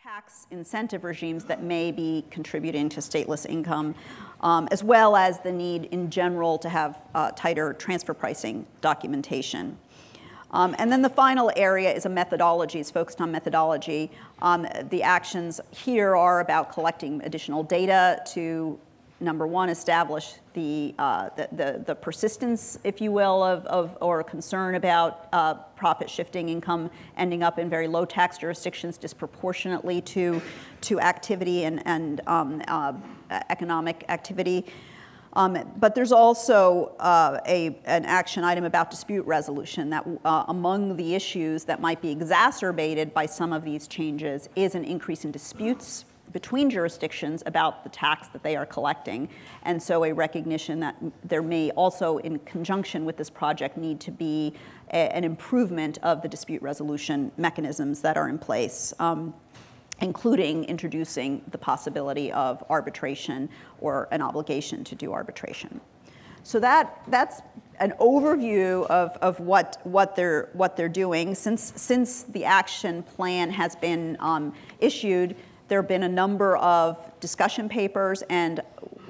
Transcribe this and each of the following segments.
tax incentive regimes that may be contributing to stateless income, as well as the need in general to have tighter transfer pricing documentation. And then the final area is a methodology. It's focused on methodology. The actions here are about collecting additional data to, number one, establish the persistence, if you will, or concern about profit shifting income ending up in very low tax jurisdictions disproportionately to activity and economic activity. But there's also an action item about dispute resolution that among the issues that might be exacerbated by some of these changes is an increase in disputes between jurisdictions about the tax that they are collecting. And so a recognition that there may also, in conjunction with this project, need to be an improvement of the dispute resolution mechanisms that are in place, including introducing the possibility of arbitration or an obligation to do arbitration. So that's an overview of what they're doing. Since the action plan has been issued, there have been a number of discussion papers and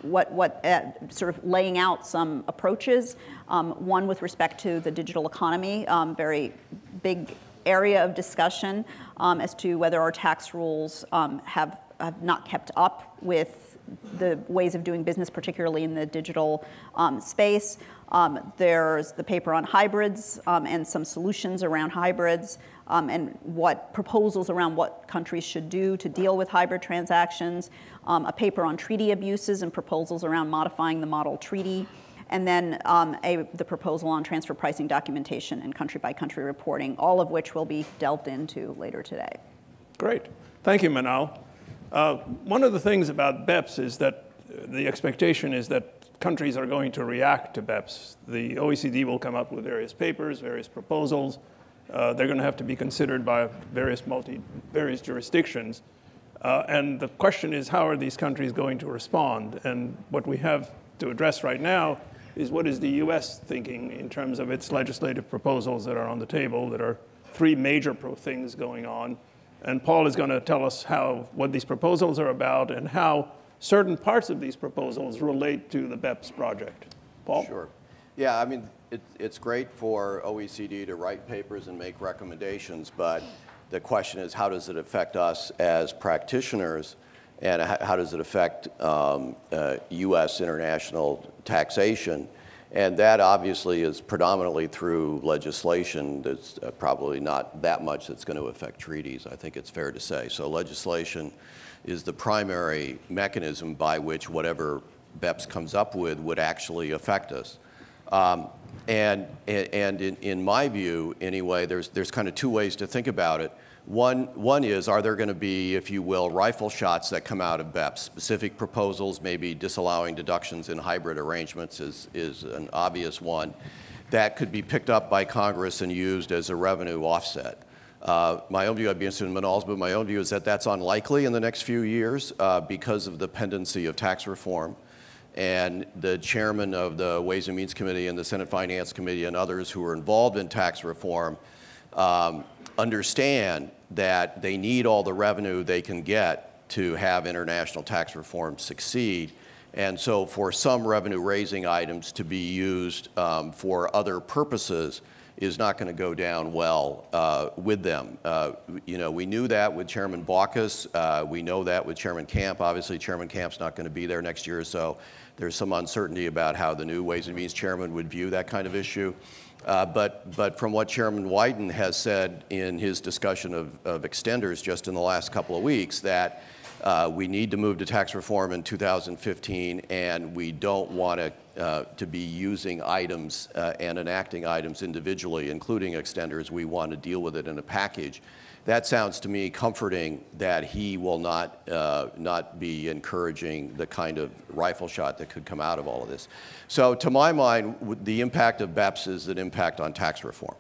sort of laying out some approaches. One with respect to the digital economy, very big area of discussion as to whether our tax rules have not kept up with the ways of doing business, particularly in the digital space. There's the paper on hybrids and some solutions around hybrids and what proposals around what countries should do to deal with hybrid transactions. A paper on treaty abuses and proposals around modifying the model treaty. And then the proposal on transfer pricing documentation and country-by-country reporting, all of which will be delved into later today. Great. Thank you, Manal. One of the things about BEPS is that the expectation is that countries are going to react to BEPS. The OECD will come up with various papers, various proposals. They're going to have to be considered by various jurisdictions. And the question is, how are these countries going to respond? And what we have to address right now is what is the US thinking in terms of its legislative proposals that are on the table. There are three major things going on. And Paul is going to tell us what these proposals are about and how certain parts of these proposals relate to the BEPS project. Paul? Sure. Yeah, I mean, it's great for OECD to write papers and make recommendations, but the question is, how does it affect us as practitioners, and how does it affect US international taxation? And that obviously is predominantly through legislation. There's probably not that much that's going to affect treaties, I think it's fair to say. So legislation is the primary mechanism by which whatever BEPS comes up with would actually affect us. And in my view, anyway, there's kind of two ways to think about it. One is, are there going to be, if you will, rifle shots that come out of BEPS? Specific proposals, maybe disallowing deductions in hybrid arrangements is an obvious one that could be picked up by Congress and used as a revenue offset. My own view, I'd be interested in Manal's, but my own view is that that's unlikely in the next few years because of the pendency of tax reform. And the chairman of the Ways and Means Committee and the Senate Finance Committee and others who are involved in tax reform understand that they need all the revenue they can get to have international tax reform succeed. And so for some revenue raising items to be used for other purposes is not going to go down well with them. You know, we knew that with Chairman Baucus. We know that with Chairman Camp. Obviously, Chairman Camp's not going to be there next year, so there's some uncertainty about how the new Ways and Means chairman would view that kind of issue. But from what Chairman Wyden has said in his discussion of extenders just in the last couple of weeks, that we need to move to tax reform in 2015, and we don't want to be using items and enacting items individually, including extenders. We want to deal with it in a package. That sounds to me comforting that he will not be encouraging the kind of rifle shot that could come out of all of this. So to my mind, the impact of BEPS is an impact on tax reform.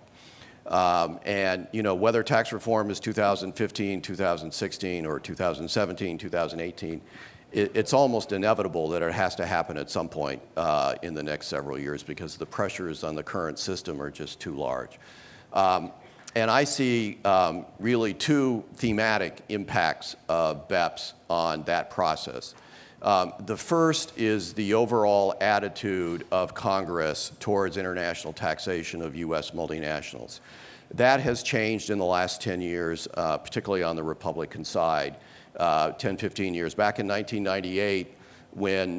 And you know, whether tax reform is 2015, 2016, or 2017, 2018, it's almost inevitable that it has to happen at some point in the next several years because the pressures on the current system are just too large. And I see really two thematic impacts of BEPS on that process. The first is the overall attitude of Congress towards international taxation of U.S. multinationals. That has changed in the last 10 years, particularly on the Republican side, 10, 15 years. Back in 1998, when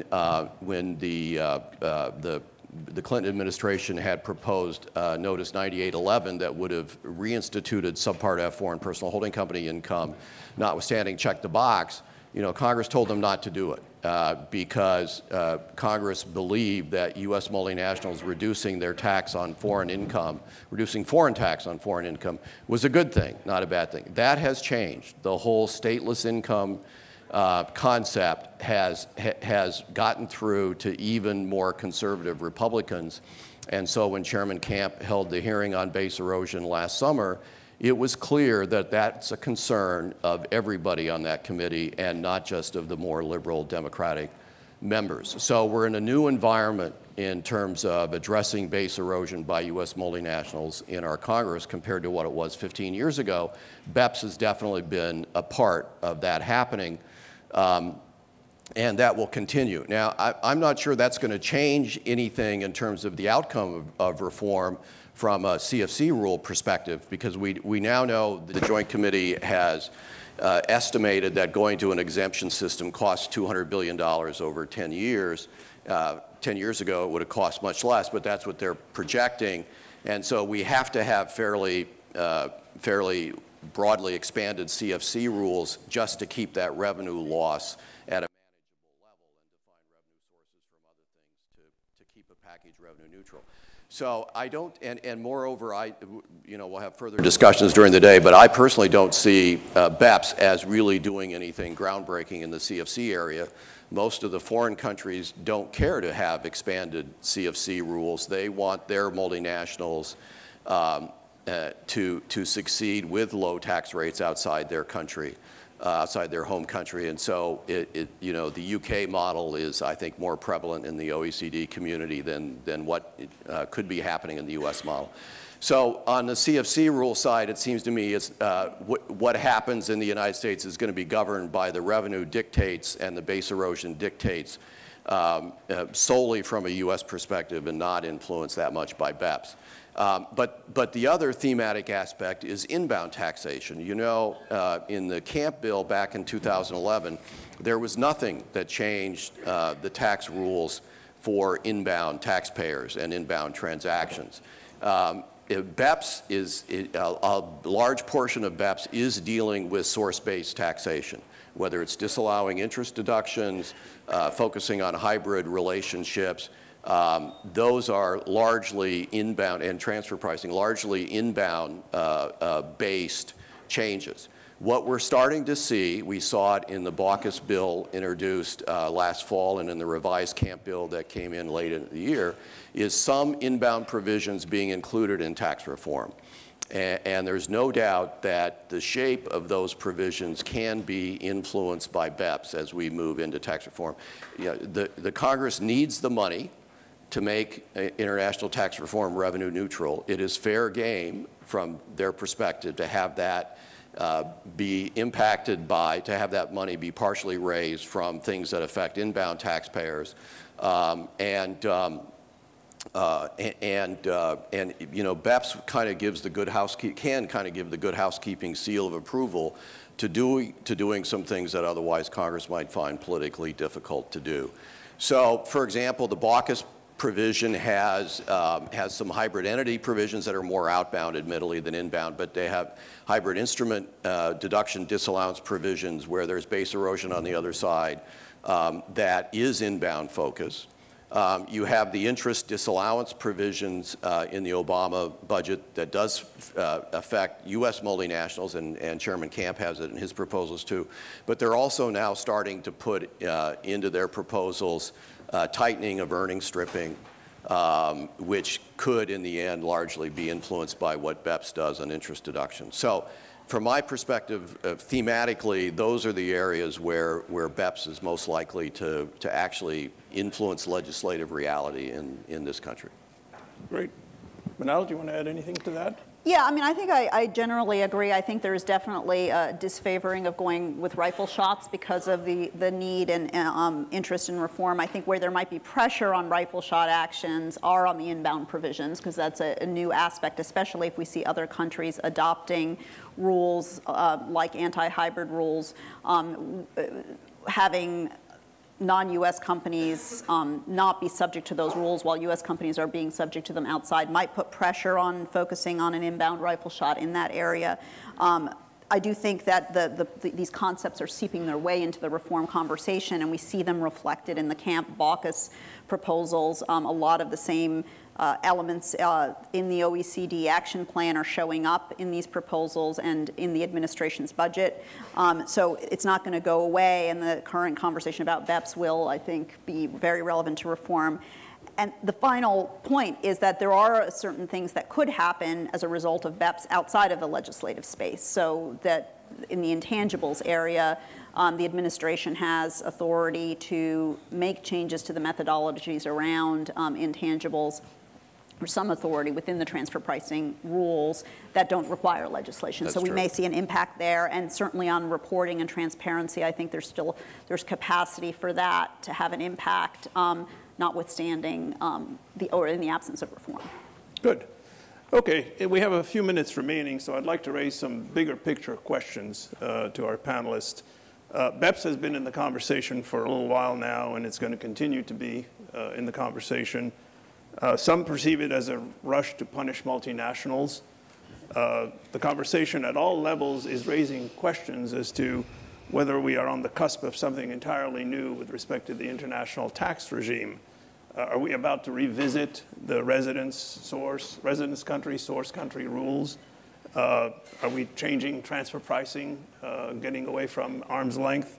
the Clinton administration had proposed Notice 9811 that would have reinstituted Subpart F foreign personal holding company income, notwithstanding check the box, Congress told them not to do it because Congress believed that U.S. multinationals reducing their tax on foreign income, reducing foreign tax on foreign income was a good thing, not a bad thing. That has changed. The whole stateless income concept has gotten through to even more conservative Republicans. And so when Chairman Camp held the hearing on base erosion last summer, it was clear that that's a concern of everybody on that committee and not just of the more liberal Democratic members. So we're in a new environment in terms of addressing base erosion by U.S. multinationals in our Congress compared to what it was 15 years ago. BEPS has definitely been a part of that happening. And that will continue. Now, I'm not sure that's going to change anything in terms of the outcome of reform from a CFC rule perspective, because we now know the Joint Committee has estimated that going to an exemption system costs $200 billion over 10 years. 10 years ago, it would have cost much less, but that's what they're projecting. And so we have to have fairly broadly expanded CFC rules just to keep that revenue loss at a manageable level and to find revenue sources from other things to keep a package revenue neutral. So I don't, and moreover, we'll have further discussions during the day, but I personally don't see BEPS as really doing anything groundbreaking in the CFC area. Most of the foreign countries don't care to have expanded CFC rules. They want their multinationals to succeed with low tax rates outside their country, outside their home country. And so the UK model is, I think, more prevalent in the OECD community than what could be happening in the US model. So on the CFC rule side, it seems to me what happens in the United States is going to be governed by the revenue dictates and the base erosion dictates solely from a US perspective and not influenced that much by BEPS. But the other thematic aspect is inbound taxation. In the Camp bill back in 2011, there was nothing that changed the tax rules for inbound taxpayers and inbound transactions. BEPS is, a large portion of BEPS is dealing with source-based taxation, whether it's disallowing interest deductions, focusing on hybrid relationships. Those are largely inbound, and transfer pricing, largely inbound based changes. What we're starting to see, we saw it in the Baucus bill introduced last fall and in the revised Camp bill that came in late in the year, is some inbound provisions being included in tax reform. And there's no doubt that the shape of those provisions can be influenced by BEPS as we move into tax reform. The Congress needs the money to make international tax reform revenue neutral. It is fair game from their perspective to have that be impacted by, to have that money be partially raised from things that affect inbound taxpayers. BEPS kind of gives the good can kind of give the good housekeeping seal of approval to doing some things that otherwise Congress might find politically difficult to do. So, for example, the Baucus provision has some hybrid entity provisions that are more outbound, admittedly, than inbound, but they have hybrid instrument deduction disallowance provisions where there's base erosion on the other side that is inbound focus. You have the interest disallowance provisions in the Obama budget that does affect U.S. multinationals, and Chairman Camp has it in his proposals too. But they're also now starting to put into their proposals tightening of earnings stripping, which could, in the end, largely be influenced by what BEPS does on interest deduction. So, from my perspective, thematically, those are the areas where BEPS is most likely to actually influence legislative reality in this country. Great. Manal, do you want to add anything to that? Yeah, I mean, I think I generally agree. I think there's definitely a disfavoring of going with rifle shots because of the need and interest in reform. I think where there might be pressure on rifle shot actions are on the inbound provisions, because that's a new aspect, especially if we see other countries adopting rules like anti-hybrid rules, having non-U.S. companies not be subject to those rules while U.S. companies are being subject to them outside might put pressure on focusing on an inbound rifle shot in that area. I do think that these concepts are seeping their way into the reform conversation, and we see them reflected in the Camp Baucus proposals. A lot of the same elements in the OECD action plan are showing up in these proposals and in the administration's budget. So it's not going to go away, and the current conversation about BEPS will, I think, be very relevant to reform. And the final point is that there are certain things that could happen as a result of BEPS outside of the legislative space. So that in the intangibles area, the administration has authority to make changes to the methodologies around intangibles, or some authority within the transfer pricing rules that don't require legislation. That's so we true. may see an impact there, and certainly on reporting and transparency, I think there's capacity for that to have an impact, notwithstanding or in the absence of reform. Good. Okay, we have a few minutes remaining, so I'd like to raise some bigger picture questions to our panelists. BEPS has been in the conversation for a little while now, and it's going to continue to be in the conversation. Some perceive it as a rush to punish multinationals. The conversation at all levels is raising questions as to whether we are on the cusp of something entirely new with respect to the international tax regime. Are we about to revisit the residence country, source country rules? Are we changing transfer pricing, getting away from arm's length?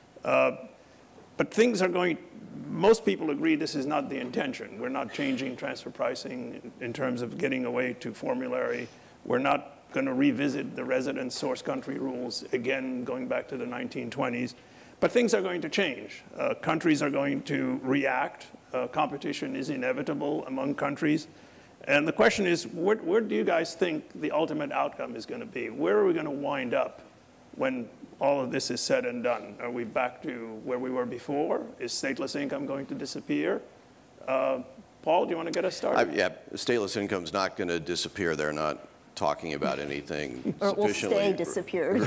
But things are going, most people agree this is not the intention. We're not changing transfer pricing in terms of getting away to formulary. We're not going to revisit the residence source country rules again, going back to the 1920s. But things are going to change. Countries are going to react. Competition is inevitable among countries. And the question is, where do you guys think the ultimate outcome is going to be? Where are we going to wind up when all of this is said and done? Are we back to where we were before? Is stateless income going to disappear? Paul, do you want to get us started? Yeah, stateless income is not going to disappear. They're not talking about anything Or it will sufficiently. stay disappeared.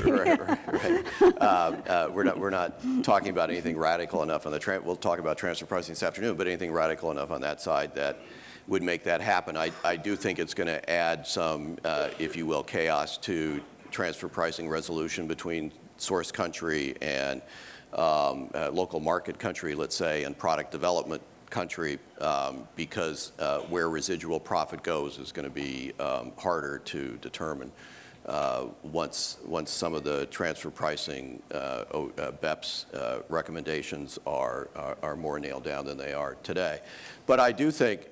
Right. We're not talking about anything radical enough on the we'll talk about transfer pricing this afternoon, but anything radical enough on that side that would make that happen. I do think it's going to add some, if you will, chaos to transfer pricing resolution between source country and local market country, let's say, and product development country, because where residual profit goes is going to be harder to determine once some of the transfer pricing BEPS recommendations are more nailed down than they are today. But I do think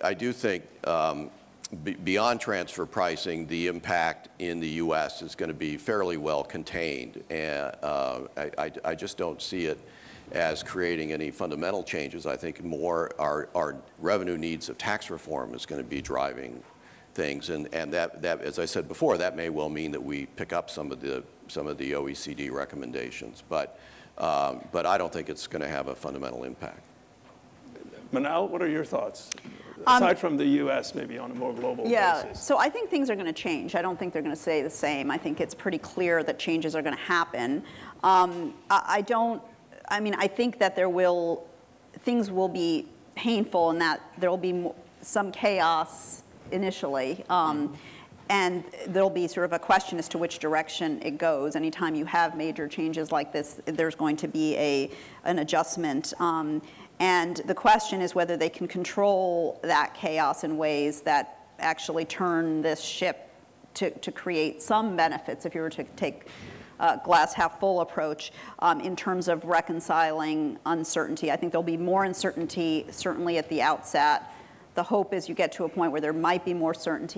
beyond transfer pricing, the impact in the U.S. is going to be fairly well contained, and I just don't see it as creating any fundamental changes. I think more our revenue needs of tax reform is going to be driving things, and that as I said before, that may well mean that we pick up some of the OECD recommendations, but I don't think it's going to have a fundamental impact. Manal, what are your thoughts? Aside from the U.S., maybe on a more global basis. So I think things are going to change. I don't think they're going to stay the same. I think it's pretty clear that changes are going to happen. I think that things will be painful in that there will be some chaos initially, and there'll be sort of a question as to which direction it goes. Anytime you have major changes like this, there's going to be an adjustment. And the question is whether they can control that chaos in ways that actually turn this ship to create some benefits, if you were to take a glass half full approach in terms of reconciling uncertainty. I think there'll be more uncertainty certainly at the outset. The hope is you get to a point where there might be more certainty,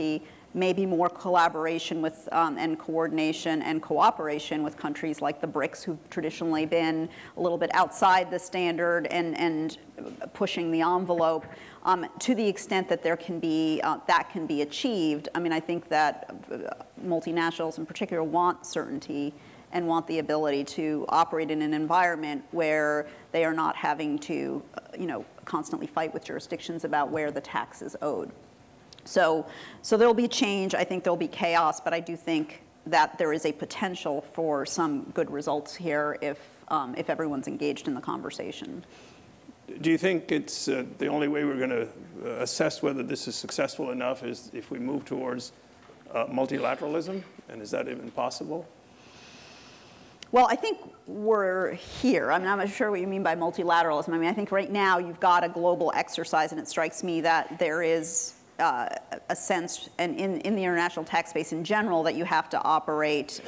maybe more collaboration with and coordination and cooperation with countries like the BRICS, who've traditionally been a little bit outside the standard and pushing the envelope. To the extent that there can be that can be achieved, I mean, I think that multinationals in particular want certainty and want the ability to operate in an environment where they are not having to, constantly fight with jurisdictions about where the tax is owed. So there'll be change. I think there'll be chaos, but I do think that there is a potential for some good results here if everyone's engaged in the conversation. Do you think it's the only way we're going to assess whether this is successful enough is if we move towards multilateralism? And is that even possible? Well, I think we're here. I mean, I'm not sure what you mean by multilateralism. I mean, I think right now you've got a global exercise, and it strikes me that there is a sense, and in the international tax space in general, that you have to operate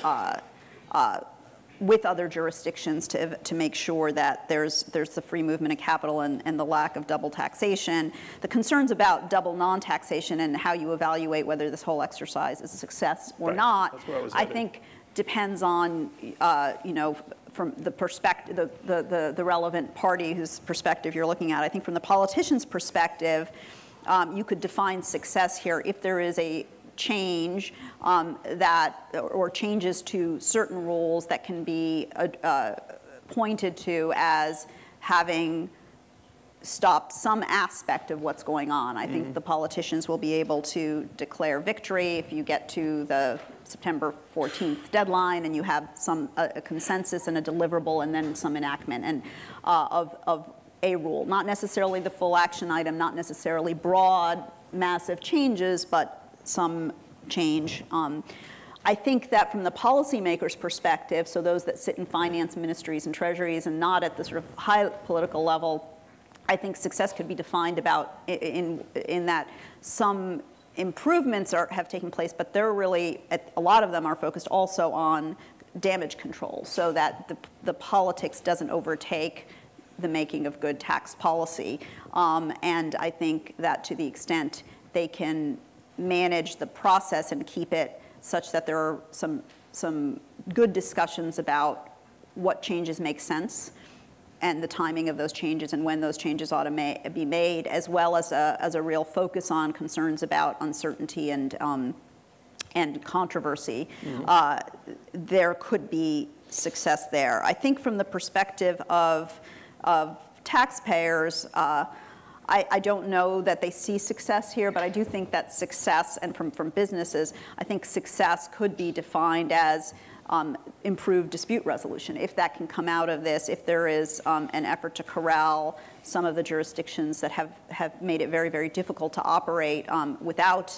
with other jurisdictions to make sure that there's the free movement of capital and the lack of double taxation. The concerns about double non-taxation and how you evaluate whether this whole exercise is a success or not, that's where I was I headed. think depends on, from the perspective, the relevant party whose perspective you're looking at. I think from the politician's perspective, you could define success here if there is a change or changes to certain rules that can be pointed to as having stopped some aspect of what's going on. I think the politicians will be able to declare victory if you get to the September 14th deadline and you have a consensus and a deliverable and then some enactment and of a rule. Not necessarily the full action item, not necessarily broad, massive changes, but some change. I think that from the policymakers' perspective, so those that sit in finance ministries and treasuries and not at the sort of high political level, I think success could be defined about in that some improvements have taken place, but they're really, a lot of them are focused also on damage control, so that the politics doesn't overtake the making of good tax policy. And I think that to the extent they can manage the process and keep it such that there are some good discussions about what changes make sense and the timing of those changes and when those changes ought to be made, as well as a real focus on concerns about uncertainty and controversy, there could be success there. I think from the perspective of taxpayers, I don't know that they see success here, but I do think that success, and from businesses, I think success could be defined as improved dispute resolution. If that can come out of this, if there is an effort to corral some of the jurisdictions that have made it very, very difficult to operate with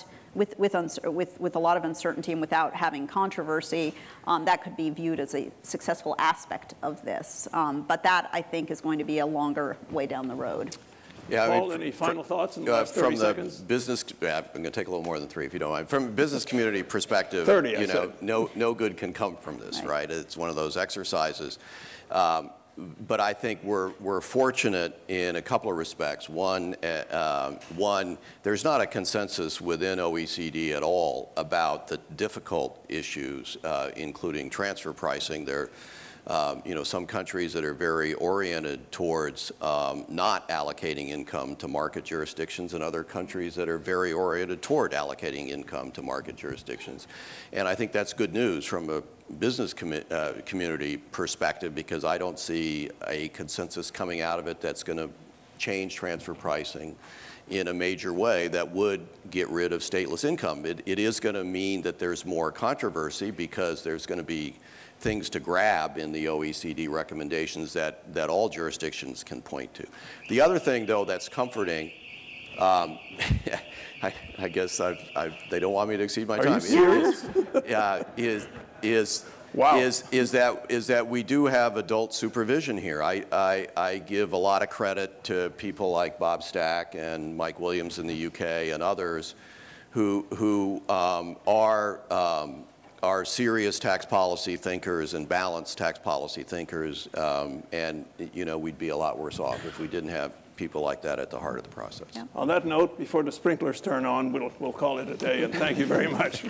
a lot of uncertainty and without having controversy, that could be viewed as a successful aspect of this. But that, I think, is going to be a longer way down the road. Yeah, Paul, any final thoughts in the last 30 seconds? From the business, I'm going to take a little more than 3 if you don't mind. From a business community perspective, 30, no good can come from this, right? It's one of those exercises. But I think we're fortunate in a couple of respects. One, there's not a consensus within OECD at all about the difficult issues, including transfer pricing. There some countries that are very oriented towards not allocating income to market jurisdictions, and other countries that are very oriented toward allocating income to market jurisdictions. And I think that's good news from a business community perspective, because I don't see a consensus coming out of it that's going to change transfer pricing in a major way that would get rid of stateless income. It is going to mean that there's more controversy, because there's going to be things to grab in the OECD recommendations that all jurisdictions can point to. The other thing, though, that's comforting, I guess they don't want me to exceed my time. Are you serious? Wow. Is that we do have adult supervision here. I give a lot of credit to people like Bob Stack and Mike Williams in the UK and others who are serious tax policy thinkers and balanced tax policy thinkers, and we'd be a lot worse off if we didn't have people like that at the heart of the process. Yeah. On that note, before the sprinklers turn on, we'll call it a day, and thank you very much.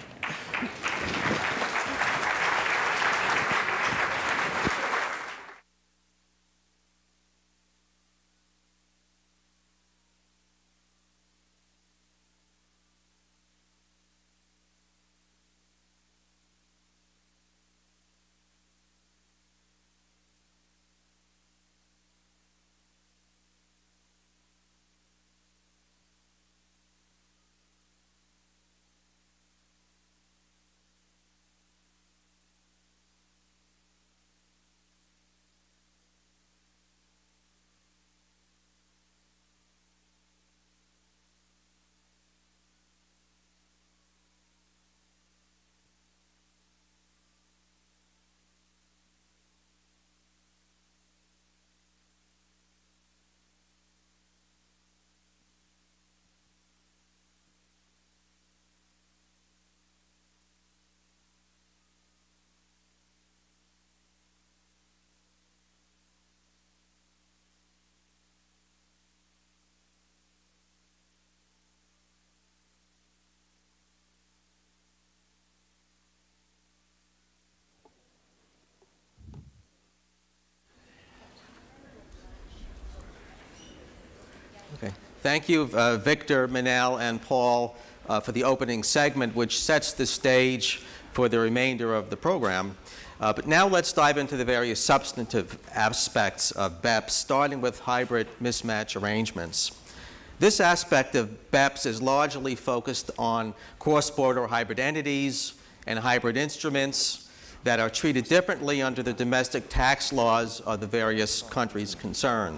Okay. Thank you, Victor, Manal, and Paul, for the opening segment, which sets the stage for the remainder of the program. But now let's dive into the various substantive aspects of BEPS, starting with hybrid mismatch arrangements. This aspect of BEPS is largely focused on cross-border hybrid entities and hybrid instruments that are treated differently under the domestic tax laws of the various countries concerned.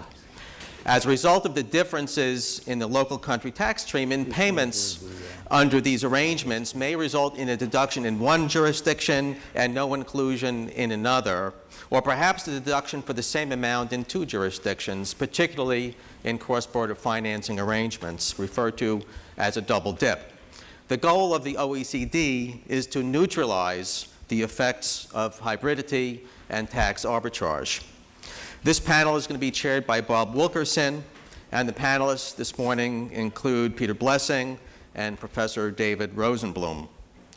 As a result of the differences in the local country tax treatment, payments under these arrangements may result in a deduction in one jurisdiction and no inclusion in another, or perhaps a deduction for the same amount in two jurisdictions, particularly in cross-border financing arrangements, referred to as a double dip. The goal of the OECD is to neutralize the effects of hybridity and tax arbitrage. This panel is going to be chaired by Bob Wilkerson, and the panelists this morning include Peter Blessing and Professor David Rosenbloom.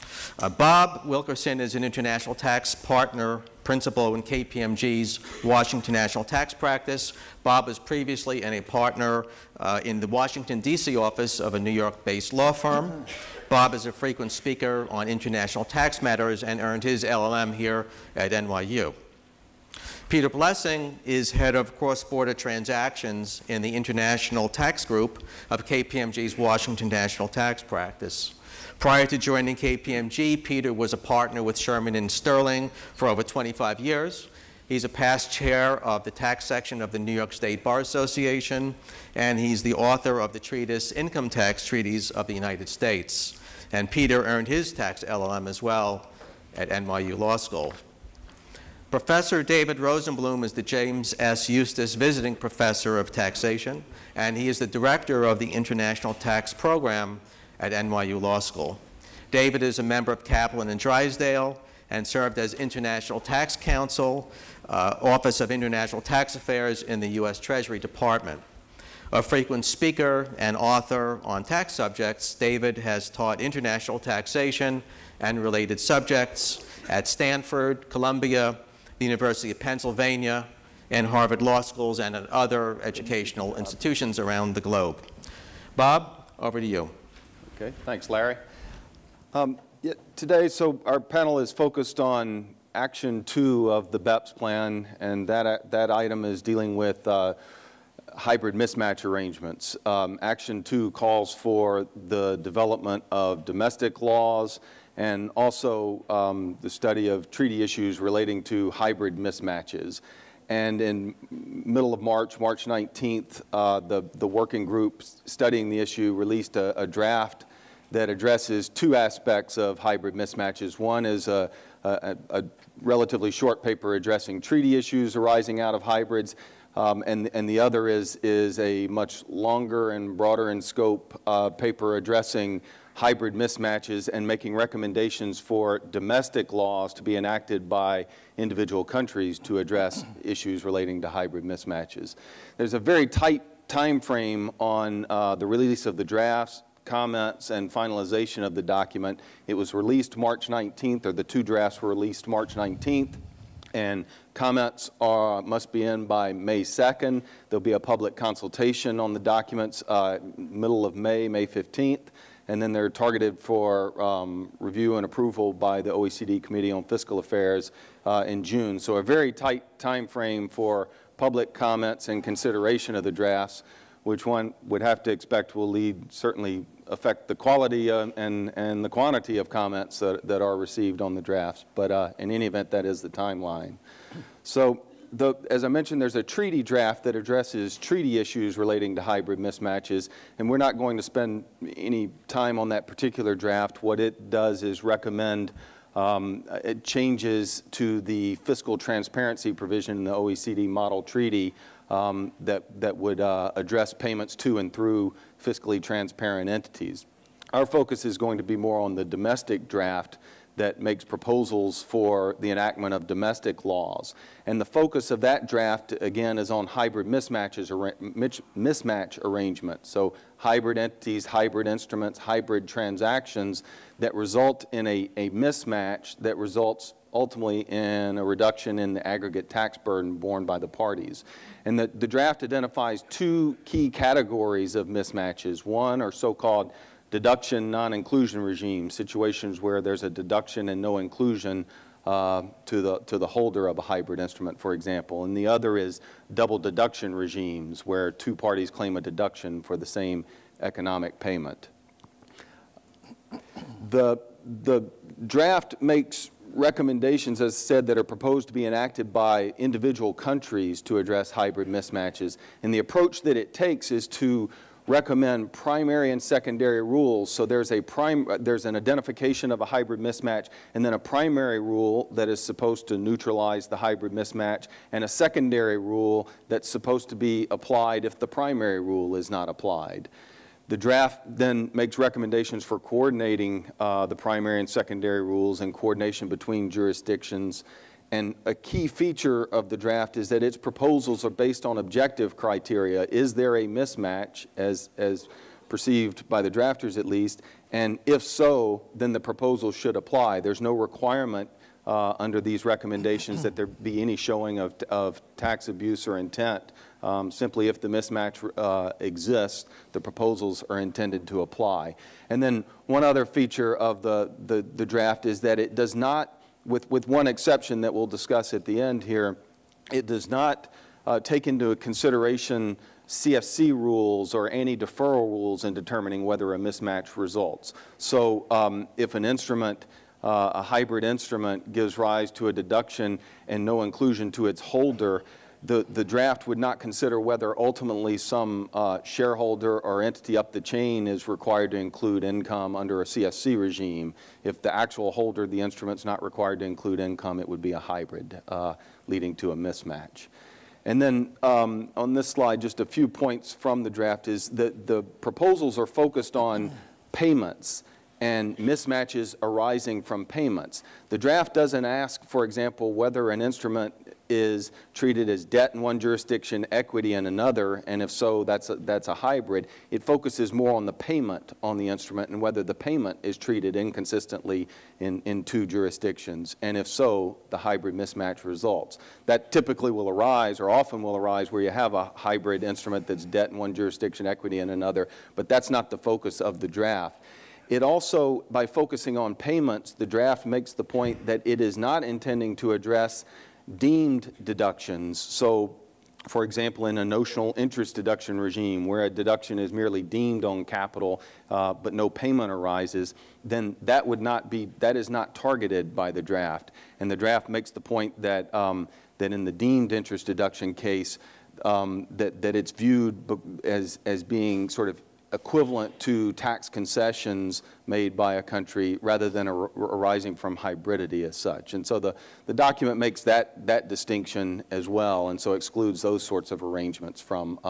Bob Wilkerson is an international tax partner principal in KPMG's Washington National Tax Practice. Bob was previously a partner in the Washington, D.C. office of a New York-based law firm. Bob is a frequent speaker on international tax matters and earned his LLM here at NYU. Peter Blessing is head of cross-border transactions in the International Tax Group of KPMG's Washington National Tax Practice. Prior to joining KPMG, Peter was a partner with Sherman and Sterling for over 25 years. He's a past chair of the tax section of the New York State Bar Association, and he's the author of the treatise Income Tax Treaties of the United States. And Peter earned his tax LLM as well at NYU Law School. Professor David Rosenbloom is the James S. Eustice Visiting Professor of Taxation, and he is the director of the International Tax Program at NYU Law School. David is a member of Kaplan and Drysdale and served as International Tax Counsel, Office of International Tax Affairs in the U.S. Treasury Department. A frequent speaker and author on tax subjects, David has taught international taxation and related subjects at Stanford, Columbia, the University of Pennsylvania, and Harvard Law Schools, and at other educational institutions around the globe. Bob, over to you. Okay, thanks, Larry. Today, so our panel is focused on Action 2 of the BEPS plan, and that item is dealing with hybrid mismatch arrangements. Action 2 calls for the development of domestic laws and also the study of treaty issues relating to hybrid mismatches. And in middle of March, March 19th, the working group studying the issue released a draft that addresses two aspects of hybrid mismatches. One is a relatively short paper addressing treaty issues arising out of hybrids, and the other is a much longer and broader in scope paper addressing hybrid mismatches and making recommendations for domestic laws to be enacted by individual countries to address issues relating to hybrid mismatches. There's a very tight time frame on the release of the drafts, comments, and finalization of the document. It was released March 19th, or the two drafts were released March 19th, and comments must be in by May 2nd. There'll be a public consultation on the documents middle of May, May 15th, and then they're targeted for review and approval by the OECD Committee on Fiscal Affairs in June. So a very tight time frame for public comments and consideration of the drafts, which one would have to expect will certainly affect the quality and the quantity of comments that are received on the drafts. But in any event, that is the timeline. So as I mentioned, there's a treaty draft that addresses treaty issues relating to hybrid mismatches, and we're not going to spend any time on that particular draft. What it does is recommend changes to the fiscal transparency provision in the OECD model treaty that would address payments to and through fiscally transparent entities. Our focus is going to be more on the domestic draft that makes proposals for the enactment of domestic laws. And the focus of that draft, again, is on hybrid mismatch arrangements. So hybrid entities, hybrid instruments, hybrid transactions that result in a mismatch that results ultimately in a reduction in the aggregate tax burden borne by the parties. And the draft identifies two key categories of mismatches. One are so-called deduction non-inclusion regimes, situations where there's a deduction and no inclusion to the holder of a hybrid instrument, for example. And the other is double deduction regimes, where two parties claim a deduction for the same economic payment. The draft makes recommendations, as said, that are proposed to be enacted by individual countries to address hybrid mismatches. And the approach that it takes is to recommend primary and secondary rules. So there's an identification of a hybrid mismatch, and then a primary rule that is supposed to neutralize the hybrid mismatch, and a secondary rule that's supposed to be applied if the primary rule is not applied. The draft then makes recommendations for coordinating the primary and secondary rules and coordination between jurisdictions. And a key feature of the draft is that its proposals are based on objective criteria. Is there a mismatch, as perceived by the drafters at least? And if so, then the proposal should apply. There's no requirement under these recommendations that there be any showing of tax abuse or intent. Simply if the mismatch exists, the proposals are intended to apply. And then one other feature of the draft is that it does not, with one exception that we'll discuss at the end here, it does not take into consideration CFC rules or anti-deferral rules in determining whether a mismatch results. So if an instrument, a hybrid instrument, gives rise to a deduction and no inclusion to its holder, the draft would not consider whether ultimately some shareholder or entity up the chain is required to include income under a CFC regime. If the actual holder of the instrument is not required to include income, it would be a hybrid, leading to a mismatch. And then on this slide, just a few points from the draft is that the proposals are focused on payments and mismatches arising from payments. The draft doesn't ask, for example, whether an instrument is treated as debt in one jurisdiction, equity in another, and if so, that's a hybrid. It focuses more on the payment on the instrument and whether the payment is treated inconsistently in two jurisdictions, and if so, the hybrid mismatch results. That typically will arise, or often will arise, where you have a hybrid instrument that's debt in one jurisdiction, equity in another, but that's not the focus of the draft. It also, by focusing on payments, the draft makes the point that it is not intending to address deemed deductions. So, for example, in a notional interest deduction regime where a deduction is merely deemed on capital but no payment arises, then that is not targeted by the draft. And the draft makes the point that that in the deemed interest deduction case, that it's viewed as being sort of equivalent to tax concessions made by a country rather than arising from hybridity as such. And so the document makes that distinction as well, and so excludes those sorts of arrangements from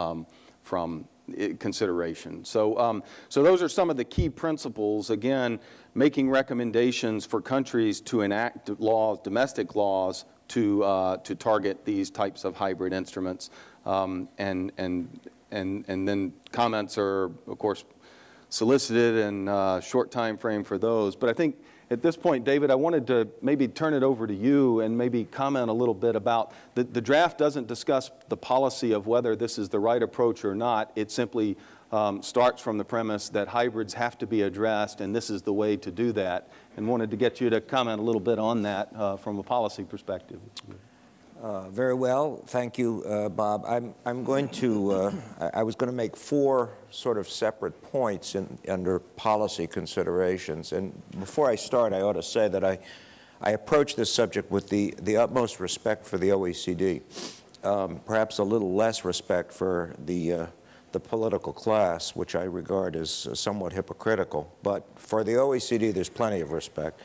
consideration. So those are some of the key principles, again, making recommendations for countries to enact laws, domestic laws, to target these types of hybrid instruments, and and then comments are, of course, solicited and short time frame for those. But I think at this point, David, I wanted to maybe turn it over to you and maybe comment a little bit about the draft doesn't discuss the policy of whether this is the right approach or not. It simply starts from the premise that hybrids have to be addressed, and this is the way to do that. And wanted to get you to comment a little bit on that from a policy perspective. Very well, thank you, Bob. I'm going to, I was going to make 4 sort of separate points under policy considerations. And before I start, I ought to say that I approach this subject with the utmost respect for the OECD, perhaps a little less respect for the political class, which I regard as somewhat hypocritical. But for the OECD, there's plenty of respect.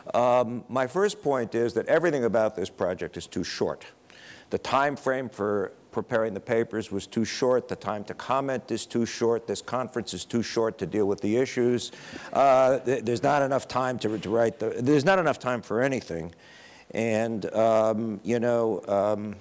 My first point is that everything about this project is too short. The time frame for preparing the papers was too short. The time to comment is too short. This conference is too short to deal with the issues. There's not enough time to write there's not enough time for anything. And, you know,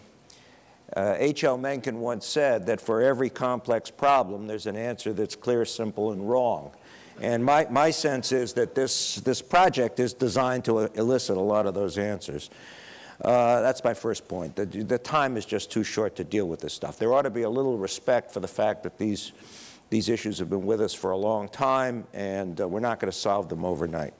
H.L. Mencken once said that for every complex problem, there's an answer that's clear, simple, and wrong. And my sense is that this project is designed to elicit a lot of those answers. That's my first point. The time is just too short to deal with this stuff. There ought to be a little respect for the fact that these issues have been with us for a long time, and we're not going to solve them overnight.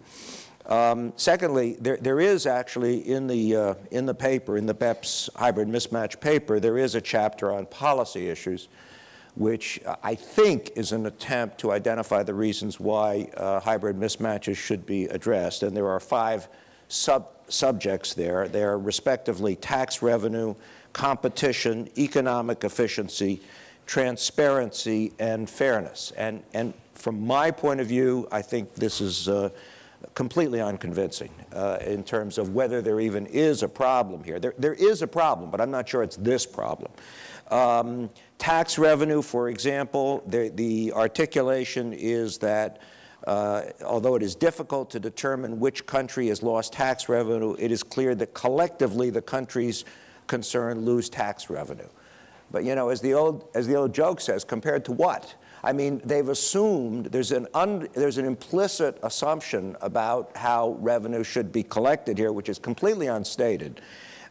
Secondly, there is actually in the paper, in the BEPS hybrid mismatch paper, there is a chapter on policy issues, which I think is an attempt to identify the reasons why hybrid mismatches should be addressed. And there are 5 subjects there. They are respectively tax revenue, competition, economic efficiency, transparency, and fairness. And from my point of view, I think this is completely unconvincing in terms of whether there even is a problem here. There is a problem, but I'm not sure it's this problem. Tax revenue, for example, the articulation is that although it is difficult to determine which country has lost tax revenue, it is clear that collectively the countries concerned lose tax revenue. But you know, as the old joke says, compared to what? I mean, they've assumed there's an implicit assumption about how revenue should be collected here, which is completely unstated.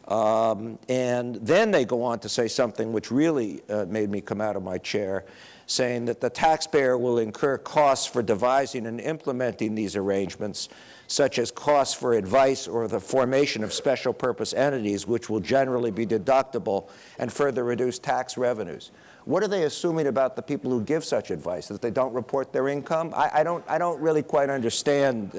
And then they go on to say something which really made me come out of my chair, saying that the taxpayer will incur costs for devising and implementing these arrangements, such as costs for advice or the formation of special purpose entities, which will generally be deductible and further reduce tax revenues. What are they assuming about the people who give such advice, that they don't report their income? I don't really quite understand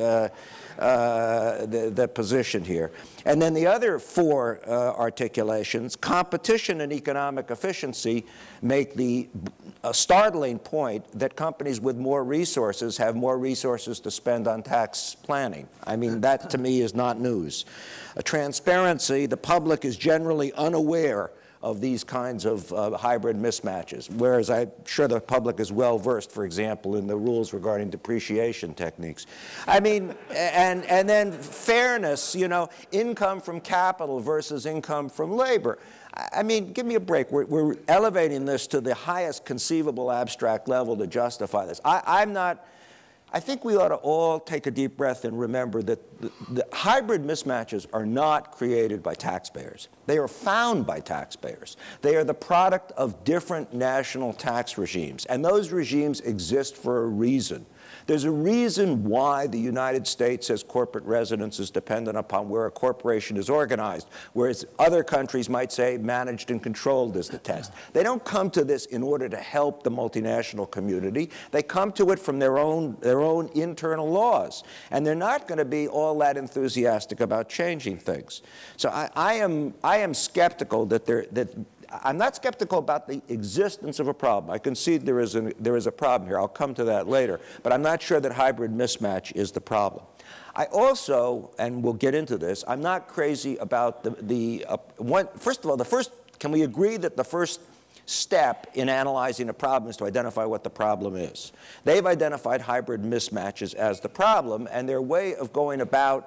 the position here. And then the other 4 articulations, competition and economic efficiency, make the startling point that companies with more resources have more resources to spend on tax planning. I mean, that to me is not news. Transparency, the public is generally unaware of these kinds of hybrid mismatches, whereas I'm sure the public is well versed, for example, in the rules regarding depreciation techniques. I mean, and then fairness, you know, income from capital versus income from labor. I mean, give me a break. We're elevating this to the highest conceivable abstract level to justify this. I think we ought to all take a deep breath and remember that the hybrid mismatches are not created by taxpayers. They are found by taxpayers. They are the product of different national tax regimes, and those regimes exist for a reason. There's a reason why the United States has corporate residence is dependent upon where a corporation is organized, whereas other countries might say managed and controlled is the test. They don't come to this in order to help the multinational community. They come to it from their own internal laws, and they're not going to be all that enthusiastic about changing things. So I am skeptical that I'm not skeptical about the existence of a problem. I concede there is a problem here. I'll come to that later. But I'm not sure that hybrid mismatch is the problem. I also, and we'll get into this, I'm not crazy about first of all, can we agree that the first step in analyzing a problem is to identify what the problem is? They've identified hybrid mismatches as the problem, and their way of going about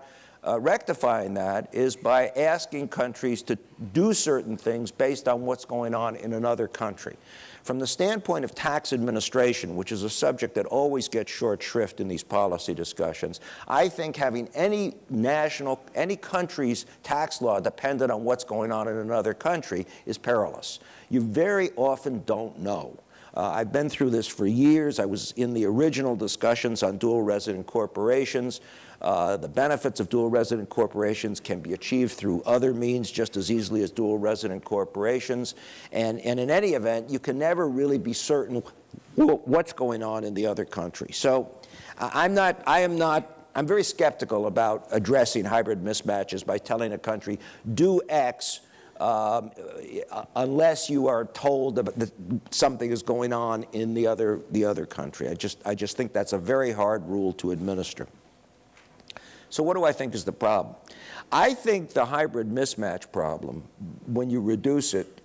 rectifying that is by asking countries to do certain things based on what's going on in another country. From the standpoint of tax administration, which is a subject that always gets short shrift in these policy discussions, I think having any country's tax law dependent on what's going on in another country is perilous. You very often don't know. I've been through this for years. I was in the original discussions on dual resident corporations. The benefits of dual resident corporations can be achieved through other means just as easily as dual resident corporations. And in any event, you can never really be certain what's going on in the other country. So I'm very skeptical about addressing hybrid mismatches by telling a country, do X, unless you are told that something is going on in the other country. I just think that's a very hard rule to administer. So what do I think is the problem? I think the hybrid mismatch problem, when you reduce it,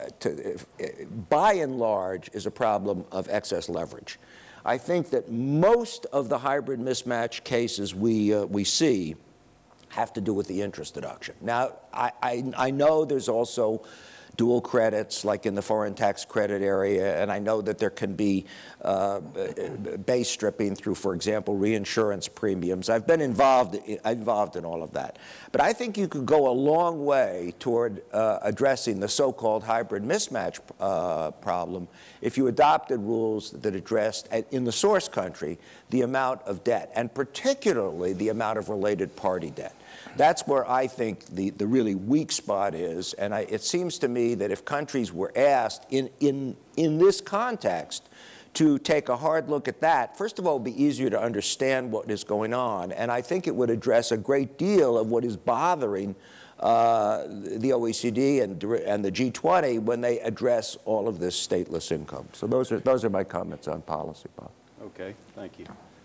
by and large, is a problem of excess leverage. I think that most of the hybrid mismatch cases we see have to do with the interest deduction. Now, I know there's also dual credits, like in the foreign tax credit area, and I know that there can be base stripping through, for example, reinsurance premiums. I've been involved in all of that. But I think you could go a long way toward addressing the so-called hybrid mismatch problem if you adopted rules that addressed, in the source country, the amount of debt, and particularly the amount of related party debt. That's where I think the really weak spot is, and it seems to me that if countries were asked in this context to take a hard look at that, first of all, it would be easier to understand what is going on, and I think it would address a great deal of what is bothering the OECD and the G20 when they address all of this stateless income. So those are my comments on policy, Bob. Okay, thank you.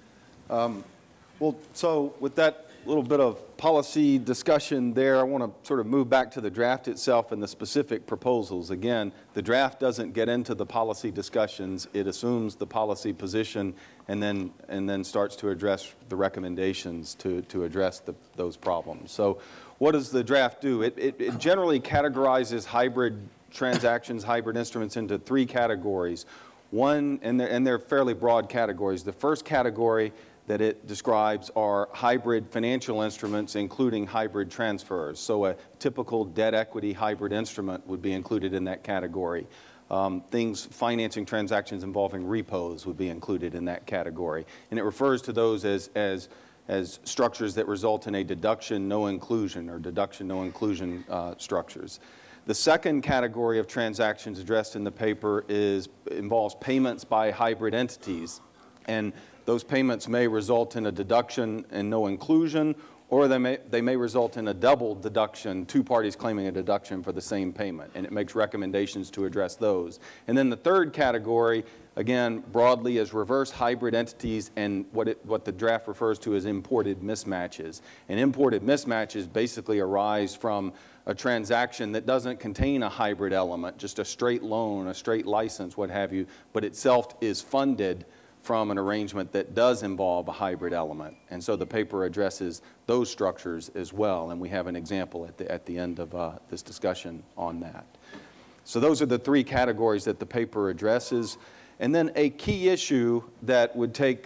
Well, so with that little bit of policy discussion there, I want to sort of move back to the draft itself and the specific proposals. Again, the draft doesn't get into the policy discussions. It assumes the policy position and then starts to address the recommendations to address those problems. So what does the draft do? It generally categorizes hybrid transactions, hybrid instruments into three categories. One, and they're fairly broad categories. The first category that it describes are hybrid financial instruments, including hybrid transfers. So a typical debt equity hybrid instrument would be included in that category. Financing transactions involving repos would be included in that category. And it refers to those as structures that result in a deduction, no inclusion, or deduction, no inclusion structures. The second category of transactions addressed in the paper involves payments by hybrid entities. And those payments may result in a deduction and no inclusion, or they may result in a double deduction, two parties claiming a deduction for the same payment, and it makes recommendations to address those. And then the third category, again, broadly, is reverse hybrid entities and what the draft refers to as imported mismatches. And imported mismatches basically arise from a transaction that doesn't contain a hybrid element, just a straight loan, a straight license, what have you, but itself is funded from an arrangement that does involve a hybrid element. And so the paper addresses those structures as well, and we have an example at the end of this discussion on that. So those are the three categories that the paper addresses. And then a key issue that would take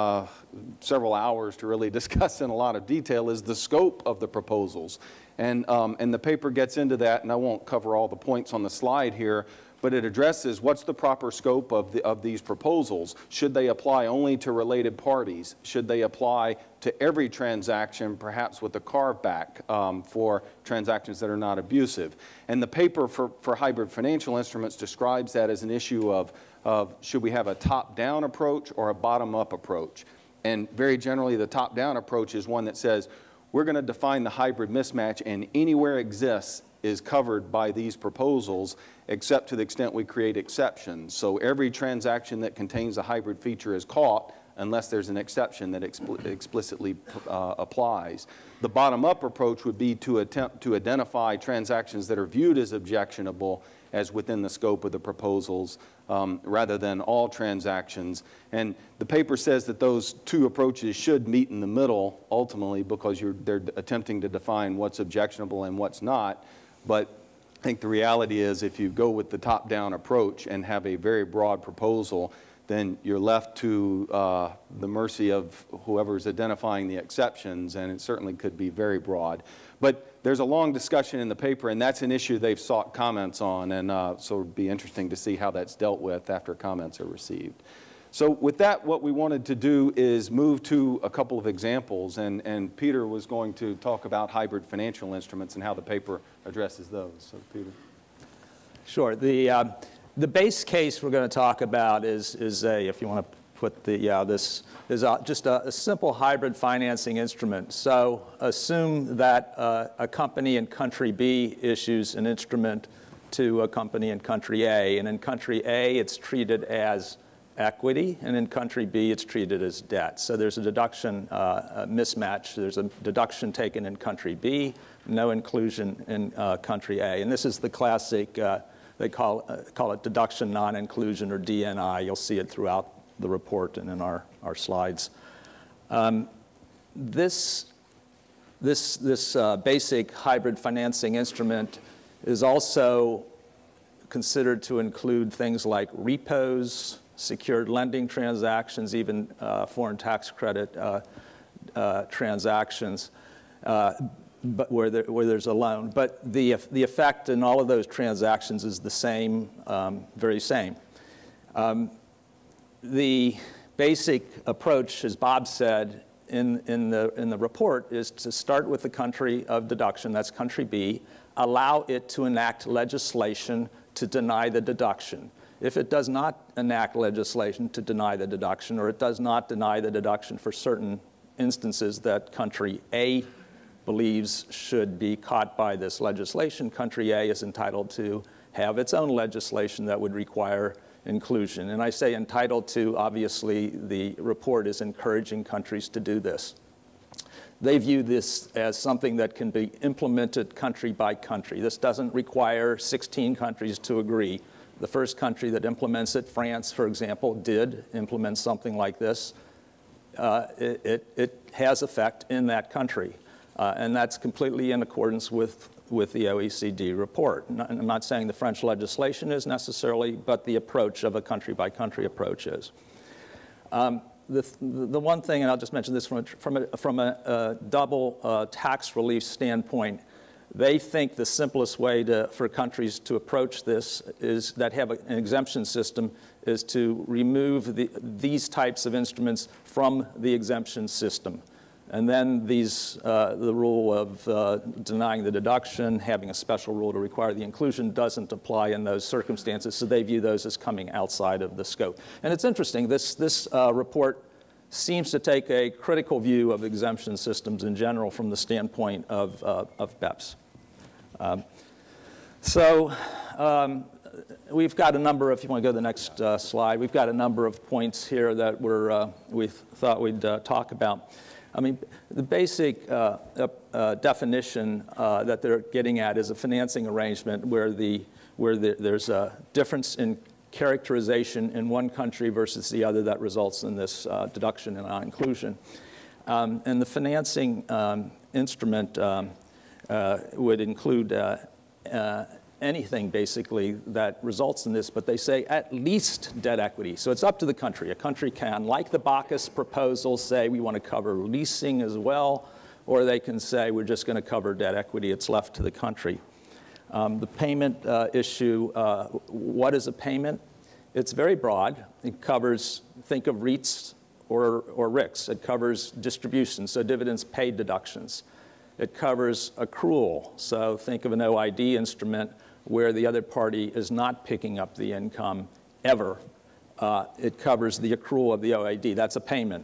several hours to really discuss in a lot of detail is the scope of the proposals. And the paper gets into that, and I won't cover all the points on the slide here, but it addresses what's the proper scope of these proposals. Should they apply only to related parties? Should they apply to every transaction, perhaps with a carve-back for transactions that are not abusive? And the paper for hybrid financial instruments describes that as an issue of should we have a top-down approach or a bottom-up approach? And very generally, the top-down approach is one that says, we're going to define the hybrid mismatch, and anywhere it exists is covered by these proposals, except to the extent we create exceptions. So every transaction that contains a hybrid feature is caught unless there's an exception that explicitly applies. The bottom-up approach would be to attempt to identify transactions that are viewed as objectionable as within the scope of the proposals rather than all transactions. And the paper says that those two approaches should meet in the middle ultimately because they're attempting to define what's objectionable and what's not. But I think the reality is if you go with the top-down approach and have a very broad proposal, then you're left to the mercy of whoever's identifying the exceptions, and it certainly could be very broad. But there's a long discussion in the paper, and that's an issue they've sought comments on, and so it'll be interesting to see how that's dealt with after comments are received. So with that, what we wanted to do is move to a couple of examples, and Peter was going to talk about hybrid financial instruments and how the paper addresses those. So Peter. Sure. The base case we're going to talk about is if you want to put this is just a simple hybrid financing instrument. So assume that a company in country B issues an instrument to a company in country A, and in country A it's treated as equity, and in country B it's treated as debt. So there's a deduction mismatch. There's a deduction taken in country B, no inclusion in country A, and this is the classic. They call it deduction non-inclusion, or DNI. You'll see it throughout the report and in our slides. This basic hybrid financing instrument is also considered to include things like repos, secured lending transactions, even foreign tax credit transactions. But where there's a loan. But the effect in all of those transactions is the same, very same. The basic approach, as Bob said in the report, is to start with the country of deduction, that's country B, allow it to enact legislation to deny the deduction. If it does not enact legislation to deny the deduction, or it does not deny the deduction for certain instances that country A believes should be caught by this legislation, country A is entitled to have its own legislation that would require inclusion. And I say entitled to, obviously the report is encouraging countries to do this. They view this as something that can be implemented country by country. This doesn't require 16 countries to agree. The first country that implements it, France, for example, did implement something like this. It has effect in that country. And that's completely in accordance with the OECD report. I'm not saying the French legislation is necessarily, but the approach of a country-by-country approach is. The one thing, and I'll just mention this from a double tax relief standpoint, they think the simplest way for countries to approach this is that have an exemption system is to remove these types of instruments from the exemption system. And then the rule of denying the deduction, having a special rule to require the inclusion doesn't apply in those circumstances, so they view those as coming outside of the scope. And it's interesting, this report seems to take a critical view of exemption systems in general from the standpoint of BEPS. We've got a number, if you want to go to the next slide, we've got a number of points here that we thought we'd talk about. I mean, the basic definition that they're getting at is a financing arrangement where there's a difference in characterization in one country versus the other that results in this deduction and non-inclusion. And the financing instrument would include anything basically that results in this, but they say at least debt equity. So it's up to the country. A country can, like the Bacchus proposal, say we want to cover leasing as well, or they can say we're just going to cover debt equity. It's left to the country. The payment issue, what is a payment? It's very broad. It covers, think of REITs or RICs. It covers distributions, so dividends paid deductions. It covers accrual, so think of an OID instrument where the other party is not picking up the income ever. It covers the accrual of the OID. That's a payment.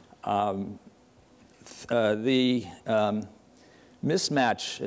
The mismatch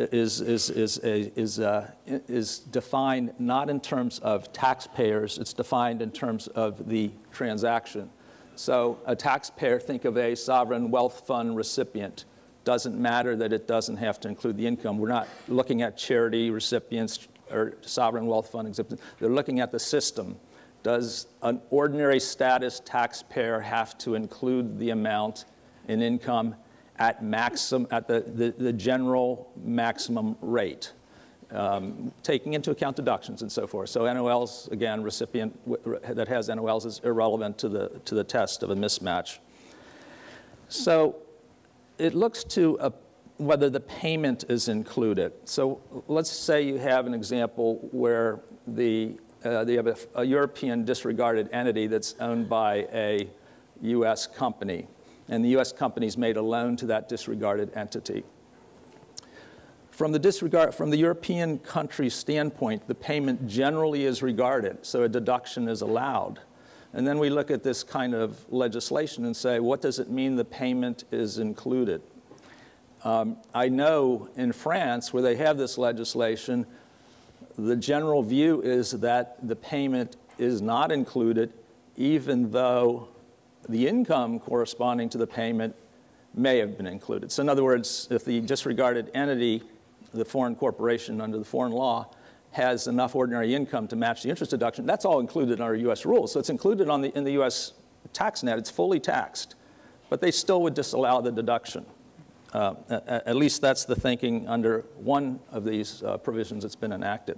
is defined not in terms of taxpayers. It's defined in terms of the transaction. So a taxpayer, think of a sovereign wealth fund recipient. Doesn't matter that it doesn't have to include the income. We're not looking at charity recipients, or sovereign wealth fund exemption. They're looking at the system. Does an ordinary status taxpayer have to include the amount in income at the general maximum rate, taking into account deductions and so forth? So NOLs, again, recipient that has NOLs is irrelevant to the test of a mismatch. So it looks to whether the payment is included. So let's say you have an example where they have a European disregarded entity that's owned by a US company, and the US company's made a loan to that disregarded entity. From the European country standpoint, the payment generally is regarded, so a deduction is allowed. And then we look at this kind of legislation and say, what does it mean the payment is included? I know in France, where they have this legislation, the general view is that the payment is not included, even though the income corresponding to the payment may have been included. So in other words, if the disregarded entity, the foreign corporation under the foreign law, has enough ordinary income to match the interest deduction, that's all included under US rules. So it's included in the US tax net. It's fully taxed. But they still would disallow the deduction. At least that's the thinking under one of these provisions that's been enacted.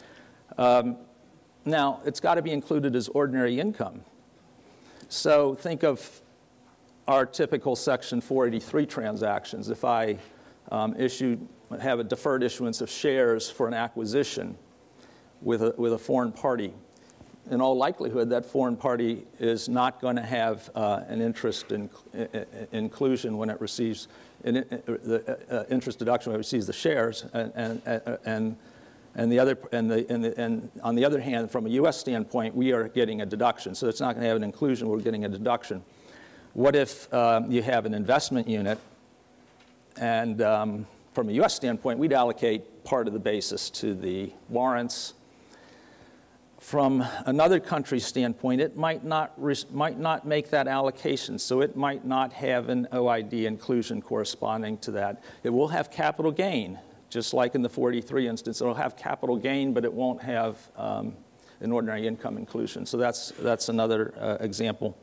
Now, it's got to be included as ordinary income. So think of our typical Section 483 transactions. If I have a deferred issuance of shares for an acquisition with a foreign party, in all likelihood, that foreign party is not going to have an interest inclusion when it receives the interest deduction when it receives the shares, and on the other hand, from a U.S. standpoint, we are getting a deduction. So it's not going to have an inclusion. We're getting a deduction. What if you have an investment unit, and from a U.S. standpoint, we'd allocate part of the basis to the warrants. From another country's standpoint, it might not make that allocation, so it might not have an OID inclusion corresponding to that. It will have capital gain, just like in the 483 instance. It'll have capital gain, but it won't have an ordinary income inclusion. So that's another example.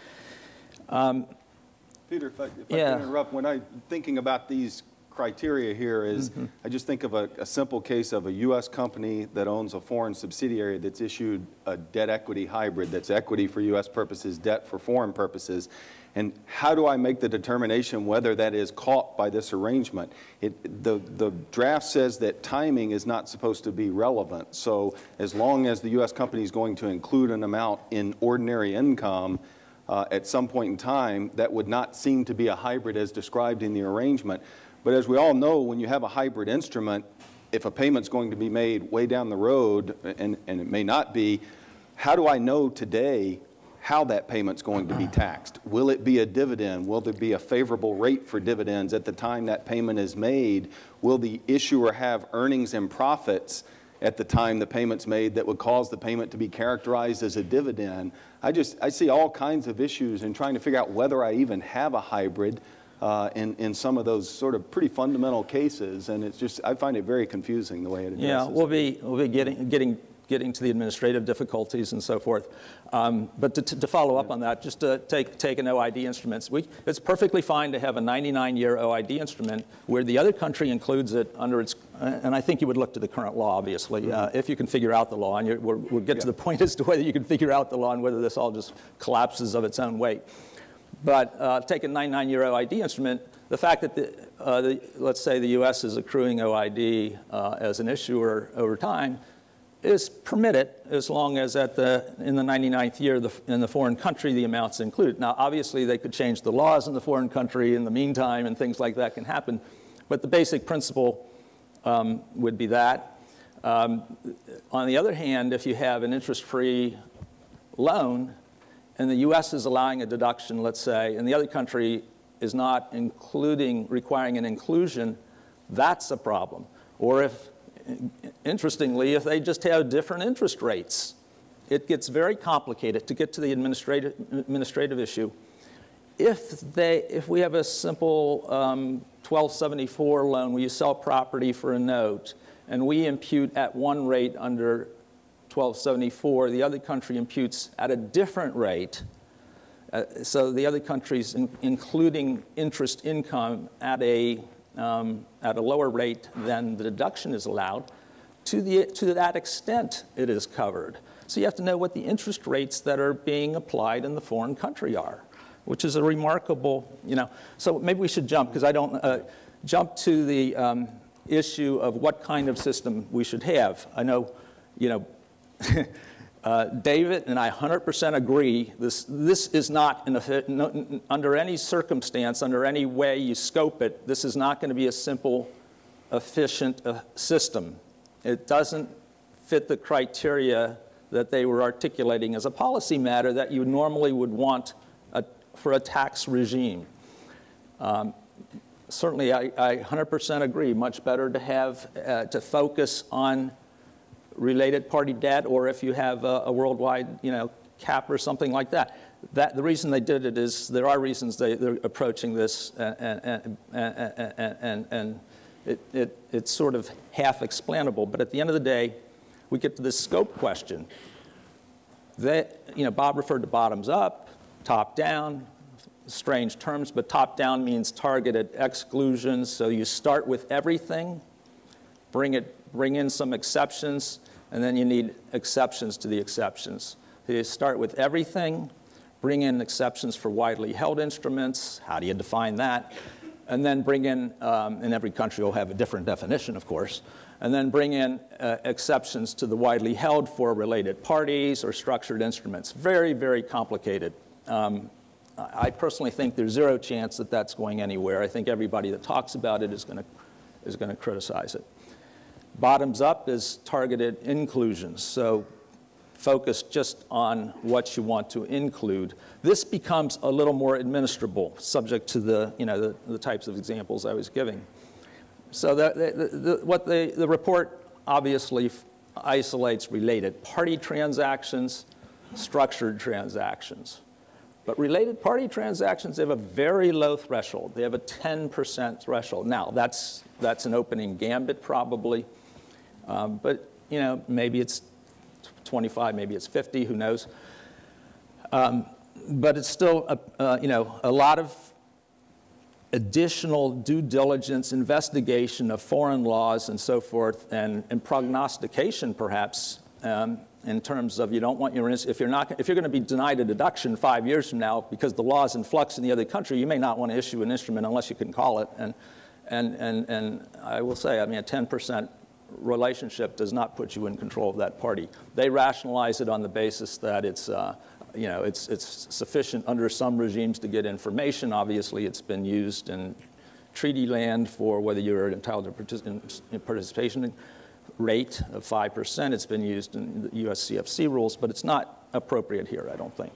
Peter, if I can interrupt, when I'm thinking about these criteria here is, I just think of a simple case of a U.S. company that owns a foreign subsidiary that's issued a debt equity hybrid that's equity for U.S. purposes, debt for foreign purposes. And how do I make the determination whether that is caught by this arrangement? The draft says that timing is not supposed to be relevant. So as long as the U.S. company is going to include an amount in ordinary income at some point in time, that would not seem to be a hybrid as described in the arrangement. But as we all know, when you have a hybrid instrument, if a payment's going to be made way down the road, and it may not be, how do I know today how that payment's going to be taxed? Will it be a dividend? Will there be a favorable rate for dividends at the time that payment is made? Will the issuer have earnings and profits at the time the payment's made that would cause the payment to be characterized as a dividend? I see all kinds of issues in trying to figure out whether I even have a hybrid in some of those sort of pretty fundamental cases, and it's just, I find it very confusing the way it addresses. Yeah, we'll be getting to the administrative difficulties and so forth. But to follow up on that, just to take an OID instrument, it's perfectly fine to have a 99-year OID instrument where the other country includes it under its, and I think you would look to the current law, obviously, if you can figure out the law, and we'll get to the point as to whether you can figure out the law and whether this all just collapses of its own weight. But take a 99-year OID instrument, the fact that, let's say the U.S. is accruing OID as an issuer over time is permitted as long as in the 99th year in the foreign country the amount's included. Now, obviously, they could change the laws in the foreign country in the meantime, and things like that can happen. But the basic principle would be that. On the other hand, if you have an interest-free loan, and the U.S. is allowing a deduction, let's say, and the other country is not requiring an inclusion, that's a problem. Or if, interestingly, if they just have different interest rates, it gets very complicated to get to the administrative issue. If we have a simple 1274 loan where you sell property for a note, and we impute at one rate under 1274, the other country imputes at a different rate. So the other countries, including interest income, at a lower rate than the deduction is allowed. To that extent, it is covered. So you have to know what the interest rates that are being applied in the foreign country are, which is a remarkable, So maybe we should jump, because I don't jump to the issue of what kind of system we should have. I know, David and I 100% agree. This is not, under any circumstance, under any way you scope it, this is not going to be a simple, efficient system. It doesn't fit the criteria that they were articulating as a policy matter that you normally would want for a tax regime. Certainly, I 100% agree. Much better to have to focus on related party debt, or if you have a worldwide, cap or something like that. The reason they did it is there are reasons they're approaching this, and it's sort of half explainable. But at the end of the day, we get to this scope question. Bob referred to bottoms up, top down. Strange terms, but top down means targeted exclusions. So you start with everything, bring in some exceptions, and then you need exceptions to the exceptions. So you start with everything, bring in exceptions for widely held instruments. How do you define that? And then bring in, and every country will have a different definition, of course, and then bring in exceptions to the widely held for related parties or structured instruments. Very, very complicated. I personally think there's zero chance that that's going anywhere. I think everybody that talks about it is going to criticize it. Bottoms up is targeted inclusions. So focus just on what you want to include. This becomes a little more administrable, subject to the types of examples I was giving. So the report obviously isolates related party transactions, structured transactions. But related party transactions, they have a very low threshold. They have a 10% threshold. Now, that's an opening gambit, probably. But, maybe it's 25, maybe it's 50, who knows. But it's still, a lot of additional due diligence, investigation of foreign laws and so forth, and prognostication, perhaps, in terms of you don't want if you're going to be denied a deduction 5 years from now because the law is in flux in the other country, you may not want to issue an instrument unless you can call it. And I will say, a 10% relationship does not put you in control of that party. They rationalize it on the basis that it's sufficient under some regimes to get information. Obviously, it's been used in treaty land for whether you're entitled to participation rate of 5%. It's been used in the US CFC rules, but it's not appropriate here, I don't think.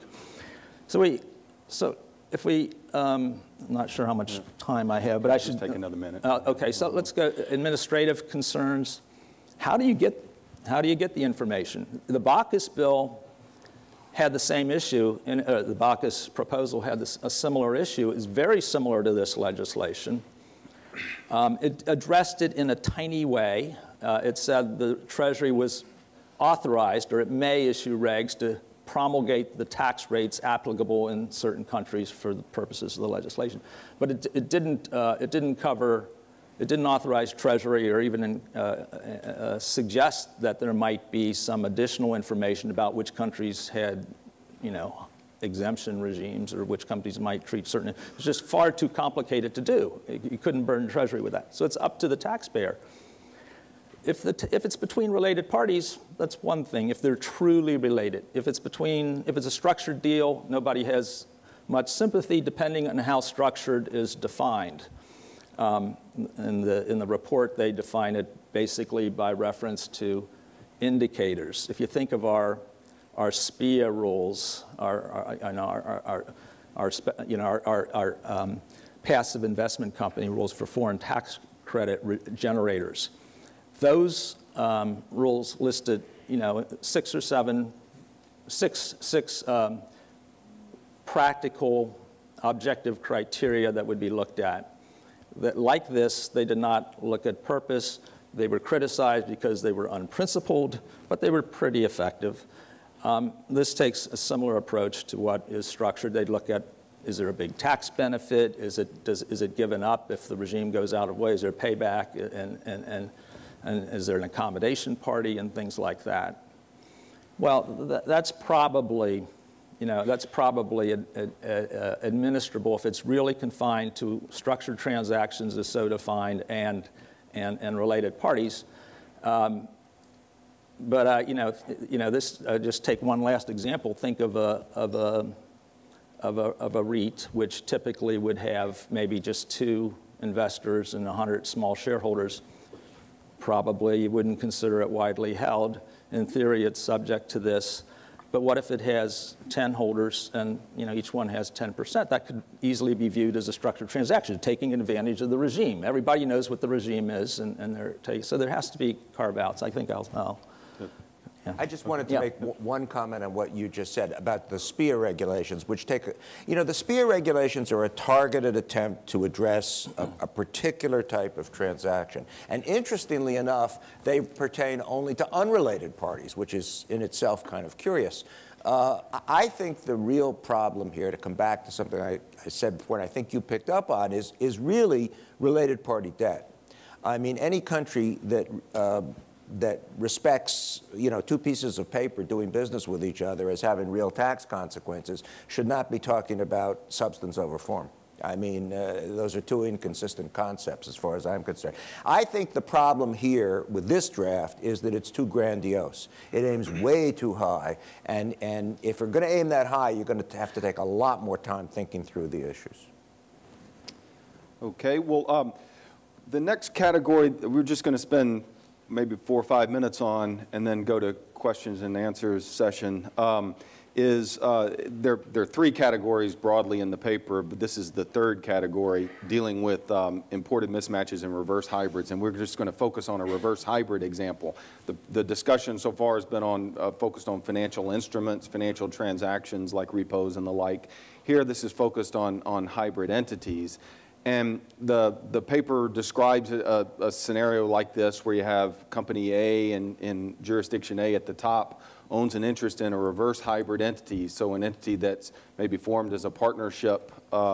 So if we, I'm not sure how much time I have, but I should take another minute. Okay, so let's go administrative concerns. How do you get the information? The Baucus bill had the same issue, the Baucus proposal had a similar issue. It's very similar to this legislation. It addressed it in a tiny way. It said the Treasury was authorized, or it may issue regs to promulgate the tax rates applicable in certain countries for the purposes of the legislation. But it didn't authorize Treasury or even suggest that there might be some additional information about which countries had, exemption regimes or which countries might treat certain. It's just far too complicated to do. You couldn't burden Treasury with that. So it's up to the taxpayer. If it's between related parties, that's one thing, if they're truly related. If it's a structured deal, nobody has much sympathy, depending on how structured is defined. In the report, they define it basically by reference to indicators. If you think of our SPIA rules, our passive investment company rules for foreign tax credit generators, those rules listed, six practical objective criteria that would be looked at. That, like this, they did not look at purpose, They were criticized because they were unprincipled, but they were pretty effective. This takes a similar approach to what is structured. They'd look at, is there a big tax benefit? Is it given up if the regime goes out of way? Is there payback? And is there an accommodation party and things like that? Well, that's probably, administrable if it's really confined to structured transactions as so defined and related parties. Just take one last example. Think of a REIT, which typically would have maybe just 2 investors and 100 small shareholders. Probably you wouldn't consider it widely held. In theory, it's subject to this. But what if it has 10 holders and each one has 10%? That could easily be viewed as a structured transaction, taking advantage of the regime. Everybody knows what the regime is, so there has to be carve-outs. I think I'll yeah. I just wanted to make one comment on what you just said about the SPIA regulations, which take, the SPIA regulations are a targeted attempt to address a particular type of transaction. And interestingly enough, they pertain only to unrelated parties, which is in itself kind of curious. I think the real problem here, to come back to something I said before, and I think you picked up on, is really related party debt. I mean, any country that respects, 2 pieces of paper doing business with each other as having real tax consequences should not be talking about substance over form. I mean, those are 2 inconsistent concepts as far as I'm concerned. I think the problem here with this draft is that it's too grandiose. It aims way too high, and if we're going to aim that high, you're going to have to take a lot more time thinking through the issues. Okay, well, the next category we're just going to spend maybe 4 or 5 minutes on, and then go to questions and answers session, there are 3 categories broadly in the paper, but this is the 3rd category, dealing with imported mismatches and reverse hybrids, and we're just going to focus on a reverse hybrid example. The discussion so far has been focused on financial instruments, financial transactions like repos and the like. Here, this is focused on hybrid entities. And the paper describes a scenario like this where you have company A in jurisdiction A at the top owns an interest in a reverse hybrid entity, so an entity that's maybe formed as a partnership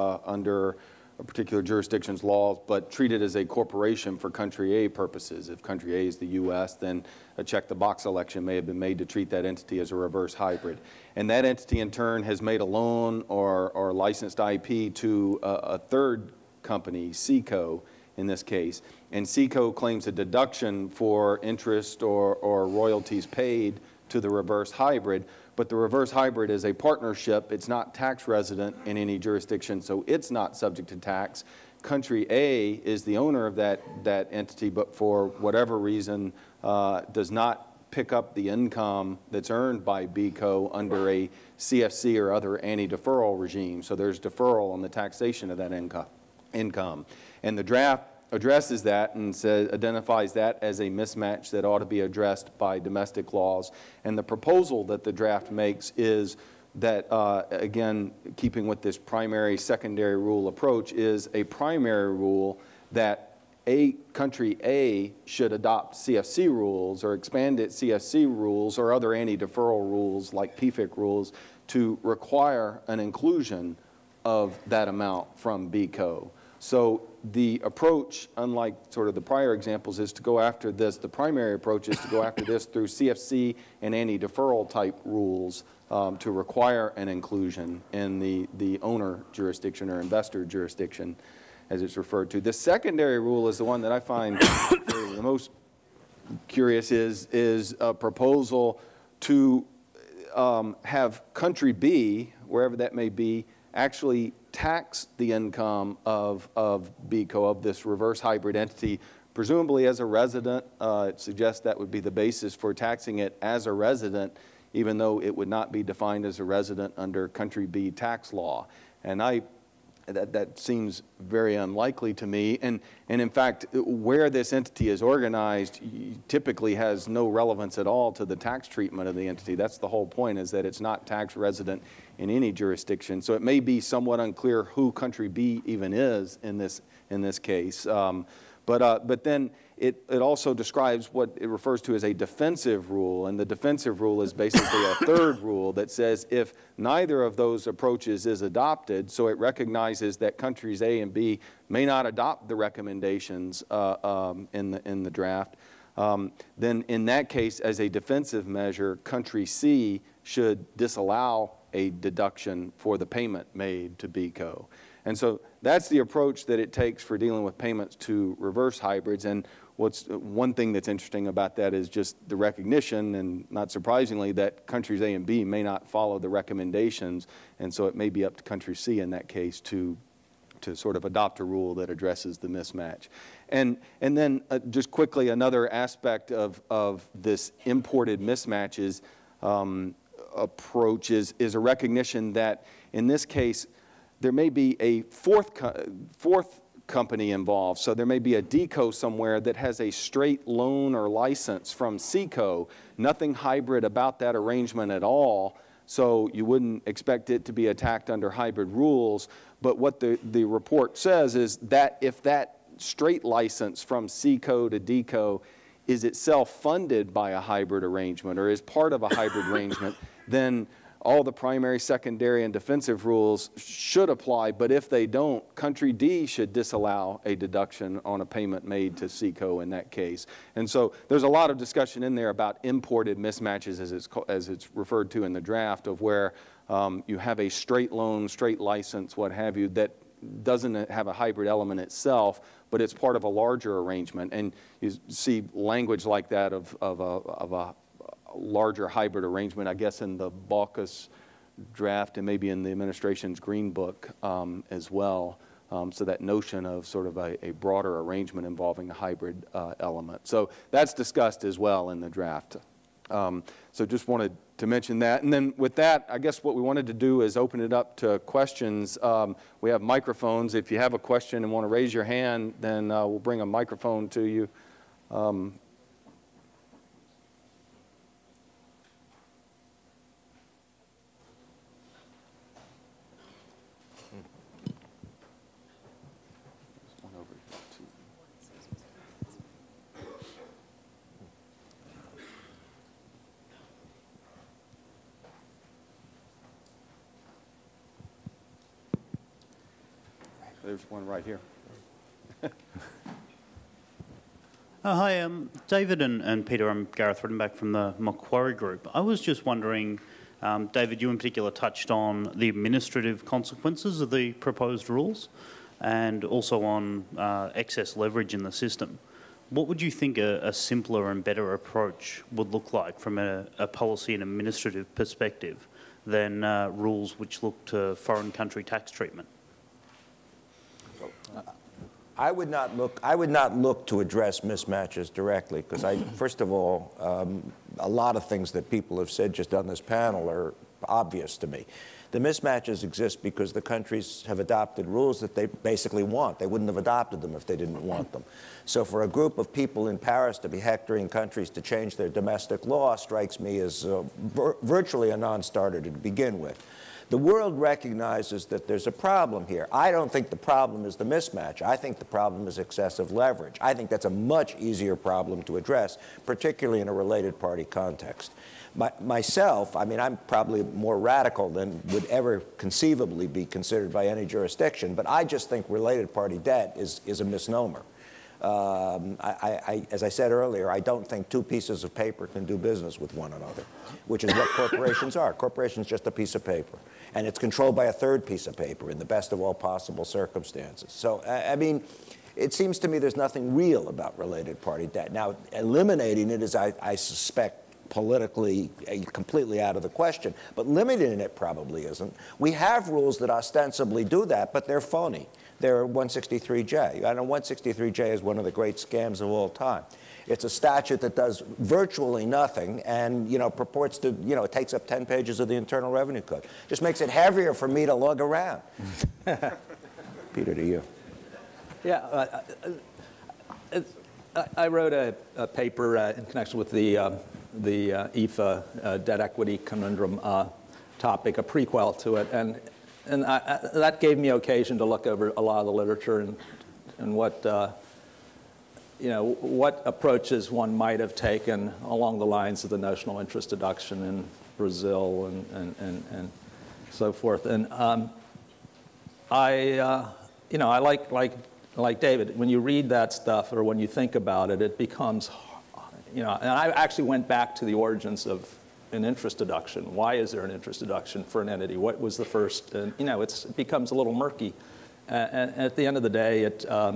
under a particular jurisdiction's laws, but treated as a corporation for country A purposes. If country A is the U.S., then a check-the-box election may have been made to treat that entity as a reverse hybrid. And that entity, in turn, has made a loan or licensed IP to a third company, SECO in this case, and SECO claims a deduction for interest or royalties paid to the reverse hybrid, but the reverse hybrid is a partnership. It's not tax resident in any jurisdiction, so it's not subject to tax. Country A is the owner of that entity, but for whatever reason does not pick up the income that's earned by BCO under a CFC or other anti-deferral regime. So there's deferral on the taxation of that income. And the draft addresses that and identifies that as a mismatch that ought to be addressed by domestic laws. And the proposal that the draft makes is that, again, keeping with this primary secondary rule approach, is a primary rule that country A should adopt CFC rules or expand its CFC rules or other anti-deferral rules like PFIC rules to require an inclusion of that amount from BCO. So the approach, unlike sort of the prior examples, is to go after this. The primary approach is to go after this through CFC and anti-deferral type rules to require an inclusion in the owner jurisdiction or investor jurisdiction, as it's referred to. The secondary rule is the one that I find the most curious, is a proposal to have country B, wherever that may be, actually tax the income of BCO, of this reverse hybrid entity, presumably as a resident. It suggests that would be the basis for taxing it as a resident, even though it would not be defined as a resident under country B tax law. And that seems very unlikely to me. And in fact, where this entity is organized typically has no relevance at all to the tax treatment of the entity. That's the whole point, is that it's not tax resident in any jurisdiction. So it may be somewhat unclear who country B even is in this case. But then it also describes what it refers to as a defensive rule, and the defensive rule is basically a third rule that says if neither of those approaches is adopted, so it recognizes that countries A and B may not adopt the recommendations in the draft, then in that case, as a defensive measure, country C should disallow a deduction for the payment made to BECO. And so that's the approach that it takes for dealing with payments to reverse hybrids. And one thing that's interesting about that is just the recognition, and not surprisingly, that countries A and B may not follow the recommendations. And so it may be up to country C in that case to sort of adopt a rule that addresses the mismatch. And then just quickly, another aspect of this imported mismatches approach is a recognition that in this case, there may be a fourth company involved. So there may be a DECO somewhere that has a straight loan or license from CECO, nothing hybrid about that arrangement at all. So you wouldn't expect it to be attacked under hybrid rules. But what the report says is that if that straight license from CECO to DECO is itself funded by a hybrid arrangement or is part of a hybrid arrangement, then all the primary, secondary, and defensive rules should apply, but if they don't, country D should disallow a deduction on a payment made to CECO in that case. And so there's a lot of discussion in there about imported mismatches, as it's referred to in the draft, of where you have a straight loan, straight license, what have you, that doesn't have a hybrid element itself, but it's part of a larger arrangement. And you see language like that of a larger hybrid arrangement, I guess, in the Baucus draft and maybe in the administration's Green Book as well. So that notion of sort of a broader arrangement involving a hybrid element. So that's discussed as well in the draft. So just wanted to mention that. And then with that, I guess what we wanted to do is open it up to questions. We have microphones. If you have a question and want to raise your hand, then we'll bring a microphone to you. There's one right here. Hi, David and Peter. I'm Gareth Rittenback from the Macquarie Group. I was just wondering, David, you in particular touched on the administrative consequences of the proposed rules and also on excess leverage in the system. What would you think a simpler and better approach would look like from a policy and administrative perspective than rules which look to foreign country tax treatment? I would not look to address mismatches directly, because first of all, a lot of things that people have said just on this panel are obvious to me. The mismatches exist because the countries have adopted rules that they basically want. They wouldn't have adopted them if they didn't want them. So for a group of people in Paris to be hectoring countries to change their domestic law strikes me as virtually a non-starter to begin with. The world recognizes that there's a problem here. I don't think the problem is the mismatch. I think the problem is excessive leverage. I think that's a much easier problem to address, particularly in a related party context. Myself, I mean, I'm probably more radical than would ever conceivably be considered by any jurisdiction, but I just think related party debt is a misnomer. As I said earlier, I don't think two pieces of paper can do business with one another, which is what corporations are. Corporations just a piece of paper, and it's controlled by a third piece of paper in the best of all possible circumstances. So, I mean, it seems to me there's nothing real about related party debt. Now, eliminating it is, I suspect, politically completely out of the question, but limiting it probably isn't. We have rules that ostensibly do that, but they're phony. They're 163J. I know 163J is one of the great scams of all time. It's a statute that does virtually nothing and, you know, purports to, you know, it takes up 10 pages of the Internal Revenue Code. Just makes it heavier for me to lug around. Peter, to you. Yeah, I wrote a paper in connection with the EFA debt equity conundrum topic, a prequel to it, and that gave me occasion to look over a lot of the literature and what what approaches one might have taken along the lines of the notional interest deduction in Brazil and so forth. And I like David, when you read that stuff or when you think about it, it becomes, and I actually went back to the origins of an interest deduction. Why is there an interest deduction for an entity? What was the first? And, it becomes a little murky. And at the end of the day,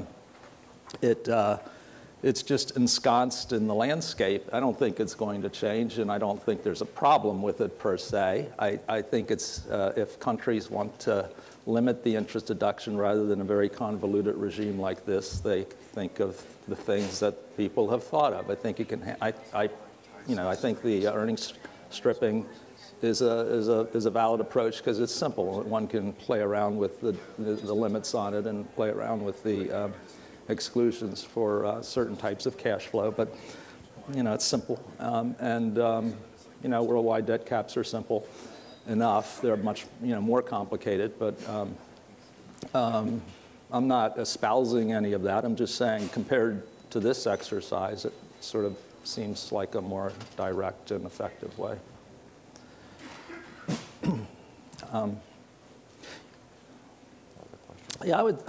it's just ensconced in the landscape. I don't think it's going to change, and I don't think there's a problem with it per se. I think it's, if countries want to limit the interest deduction rather than a very convoluted regime like this, they think of the things that people have thought of. I think you can, I think the earnings stripping is a valid approach because it's simple. One can play around with the limits on it and play around with the exclusions for certain types of cash flow, but it's simple. Worldwide debt caps are simple enough. They're much more complicated, but I'm not espousing any of that. I'm just saying compared to this exercise, it sort of seems like a more direct and effective way. Yeah, I would.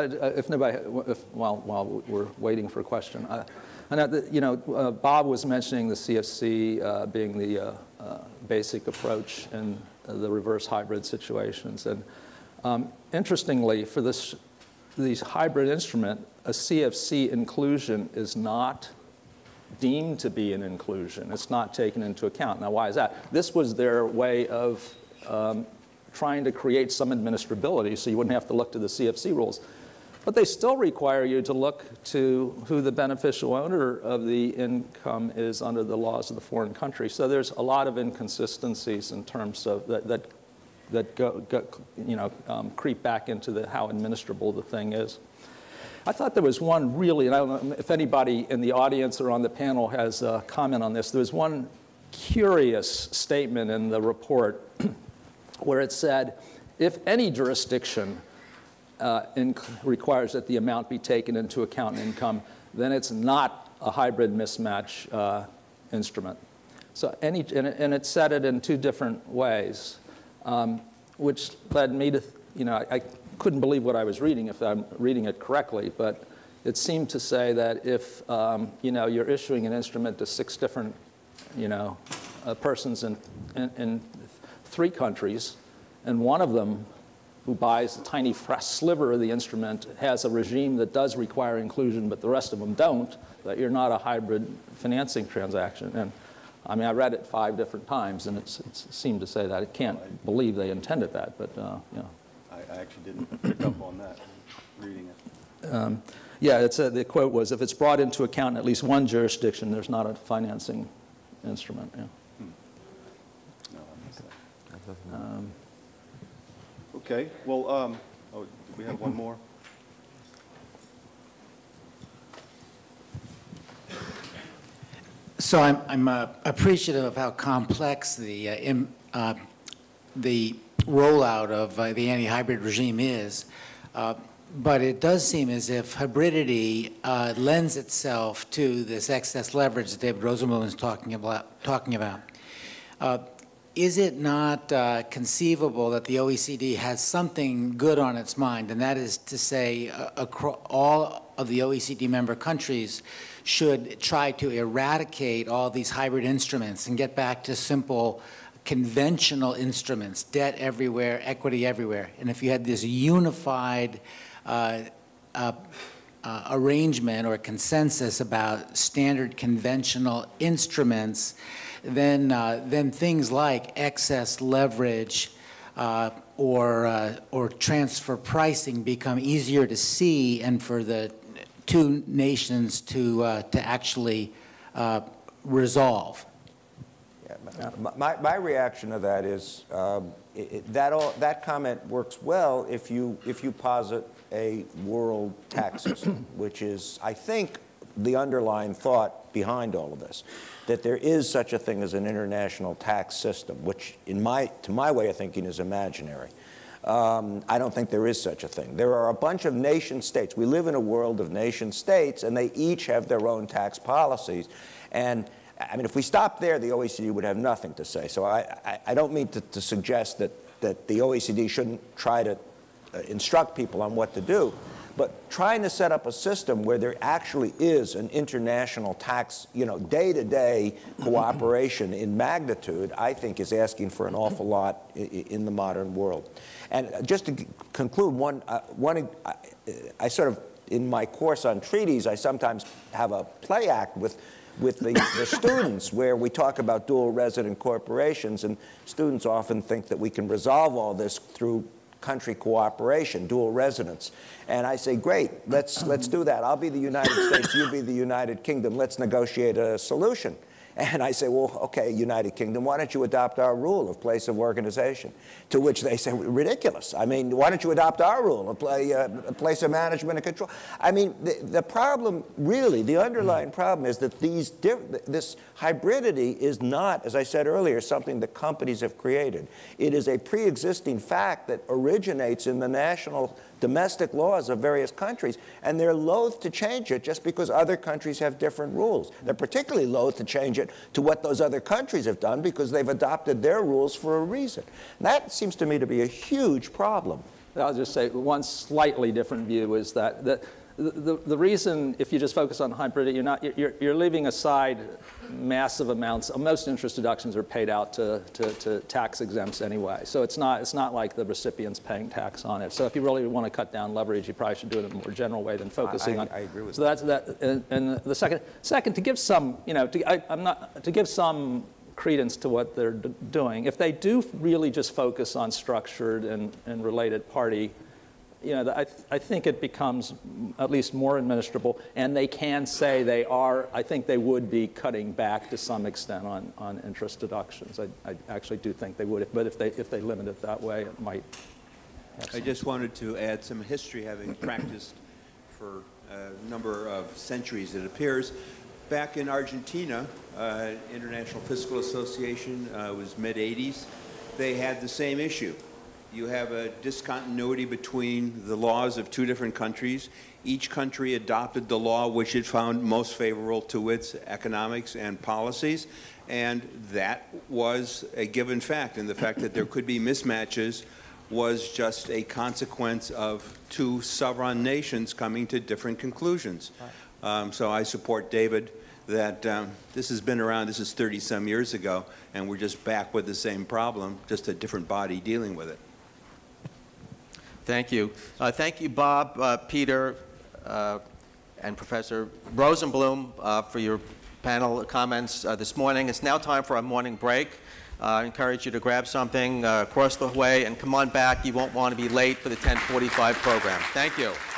While we're waiting for a question, I know that Bob was mentioning the CFC being the basic approach in the reverse hybrid situations, and interestingly, for these hybrid instrument, a CFC inclusion is not deemed to be an inclusion. It's not taken into account. Now, why is that? This was their way of trying to create some administrability so you wouldn't have to look to the CFC rules. But they still require you to look to who the beneficial owner of the income is under the laws of the foreign country. So there's a lot of inconsistencies in terms of that creep back into how administrable the thing is. I thought there was one really, and I don't know if anybody in the audience or on the panel has a comment on this, there was one curious statement in the report where it said, if any jurisdiction requires that the amount be taken into account in income, then it's not a hybrid mismatch instrument. So and it said it in two different ways, which led me to, I couldn't believe what I was reading if I'm reading it correctly, but it seemed to say that if you're issuing an instrument to 6 different persons in 3 countries, and one of them who buys a tiny sliver of the instrument has a regime that does require inclusion, but the rest of them don't, that you're not a hybrid financing transaction. And I mean, I read it 5 different times, and it seemed to say that. I can't believe they intended that, but I actually didn't pick up on that reading it. Yeah, the quote was, if it's brought into account in at least one jurisdiction, there's not a financing instrument. Yeah. No, I missed that. Okay, well, do we have one more? So I'm appreciative of how complex the rollout of the anti-hybrid regime is, but it does seem as if hybridity lends itself to this excess leverage that David Rosenbloom is talking about. Is it not conceivable that the OECD has something good on its mind, and that is to say all of the OECD member countries should try to eradicate all these hybrid instruments and get back to simple conventional instruments, debt everywhere, equity everywhere. And if you had this unified arrangement or consensus about standard conventional instruments, then things like excess leverage or transfer pricing become easier to see, and for the 2 nations to actually resolve. Yeah, my reaction to that is that comment works well if you posit a world tax system, which is, I think, the underlying thought behind all of this, that there is such a thing as an international tax system, which to my way of thinking is imaginary. I don't think there is such a thing. There are a bunch of nation states. We live in a world of nation states, and they each have their own tax policies. And I mean, if we stopped there, the OECD would have nothing to say. So I don't mean to suggest that the OECD shouldn't try to instruct people on what to do. But trying to set up a system where there actually is an international tax, day-to-day cooperation in magnitude, I think is asking for an awful lot in the modern world. And just to conclude, I sort of, in my course on treaties, I sometimes have a play act with the students where we talk about dual resident corporations, and students often think that we can resolve all this through country cooperation, dual residence. And I say, great, let's do that. I'll be the United States, you be the United Kingdom. Let's negotiate a solution. And I say, well, okay, United Kingdom, why don't you adopt our rule of place of organization? To which they say, ridiculous. I mean, why don't you adopt our rule of place of management and control? I mean, the problem, really, the underlying problem is that this hybridity is not, as I said earlier, something that companies have created. It is a pre-existing fact that originates in the national domestic laws of various countries, and they're loath to change it just because other countries have different rules. They're particularly loath to change it to what those other countries have done because they've adopted their rules for a reason. That seems to me to be a huge problem. I'll just say one slightly different view is that the reason, if you just focus on hybridity, you're leaving aside massive amounts. Most interest deductions are paid out to tax exempts anyway. So it's not like the recipient's paying tax on it. So if you really want to cut down leverage, you probably should do it in a more general way than focusing on. I agree with that. So that's that. And the second, to give some, to give some credence to what they're doing. If they do really just focus on structured and related party, I think it becomes at least more administrable, and they can say they are. I think they would be cutting back to some extent on interest deductions. I actually do think they would, but if they limit it that way, it might. I just wanted to add some history, having practiced for a number of centuries. It appears back in Argentina, International Fiscal Association was mid-'80s. They had the same issue. You have a discontinuity between the laws of two different countries. Each country adopted the law which it found most favorable to its economics and policies, and that was a given fact. And the fact that there could be mismatches was just a consequence of two sovereign nations coming to different conclusions. So I support David that this has been around, this is 30-some years ago, and we're just back with the same problem, just a different body dealing with it. Thank you. Thank you, Bob, Peter, and Professor Rosenbloom for your panel comments this morning. It's now time for our morning break. I encourage you to grab something across the way and come on back. You won't want to be late for the 10:45 program. Thank you.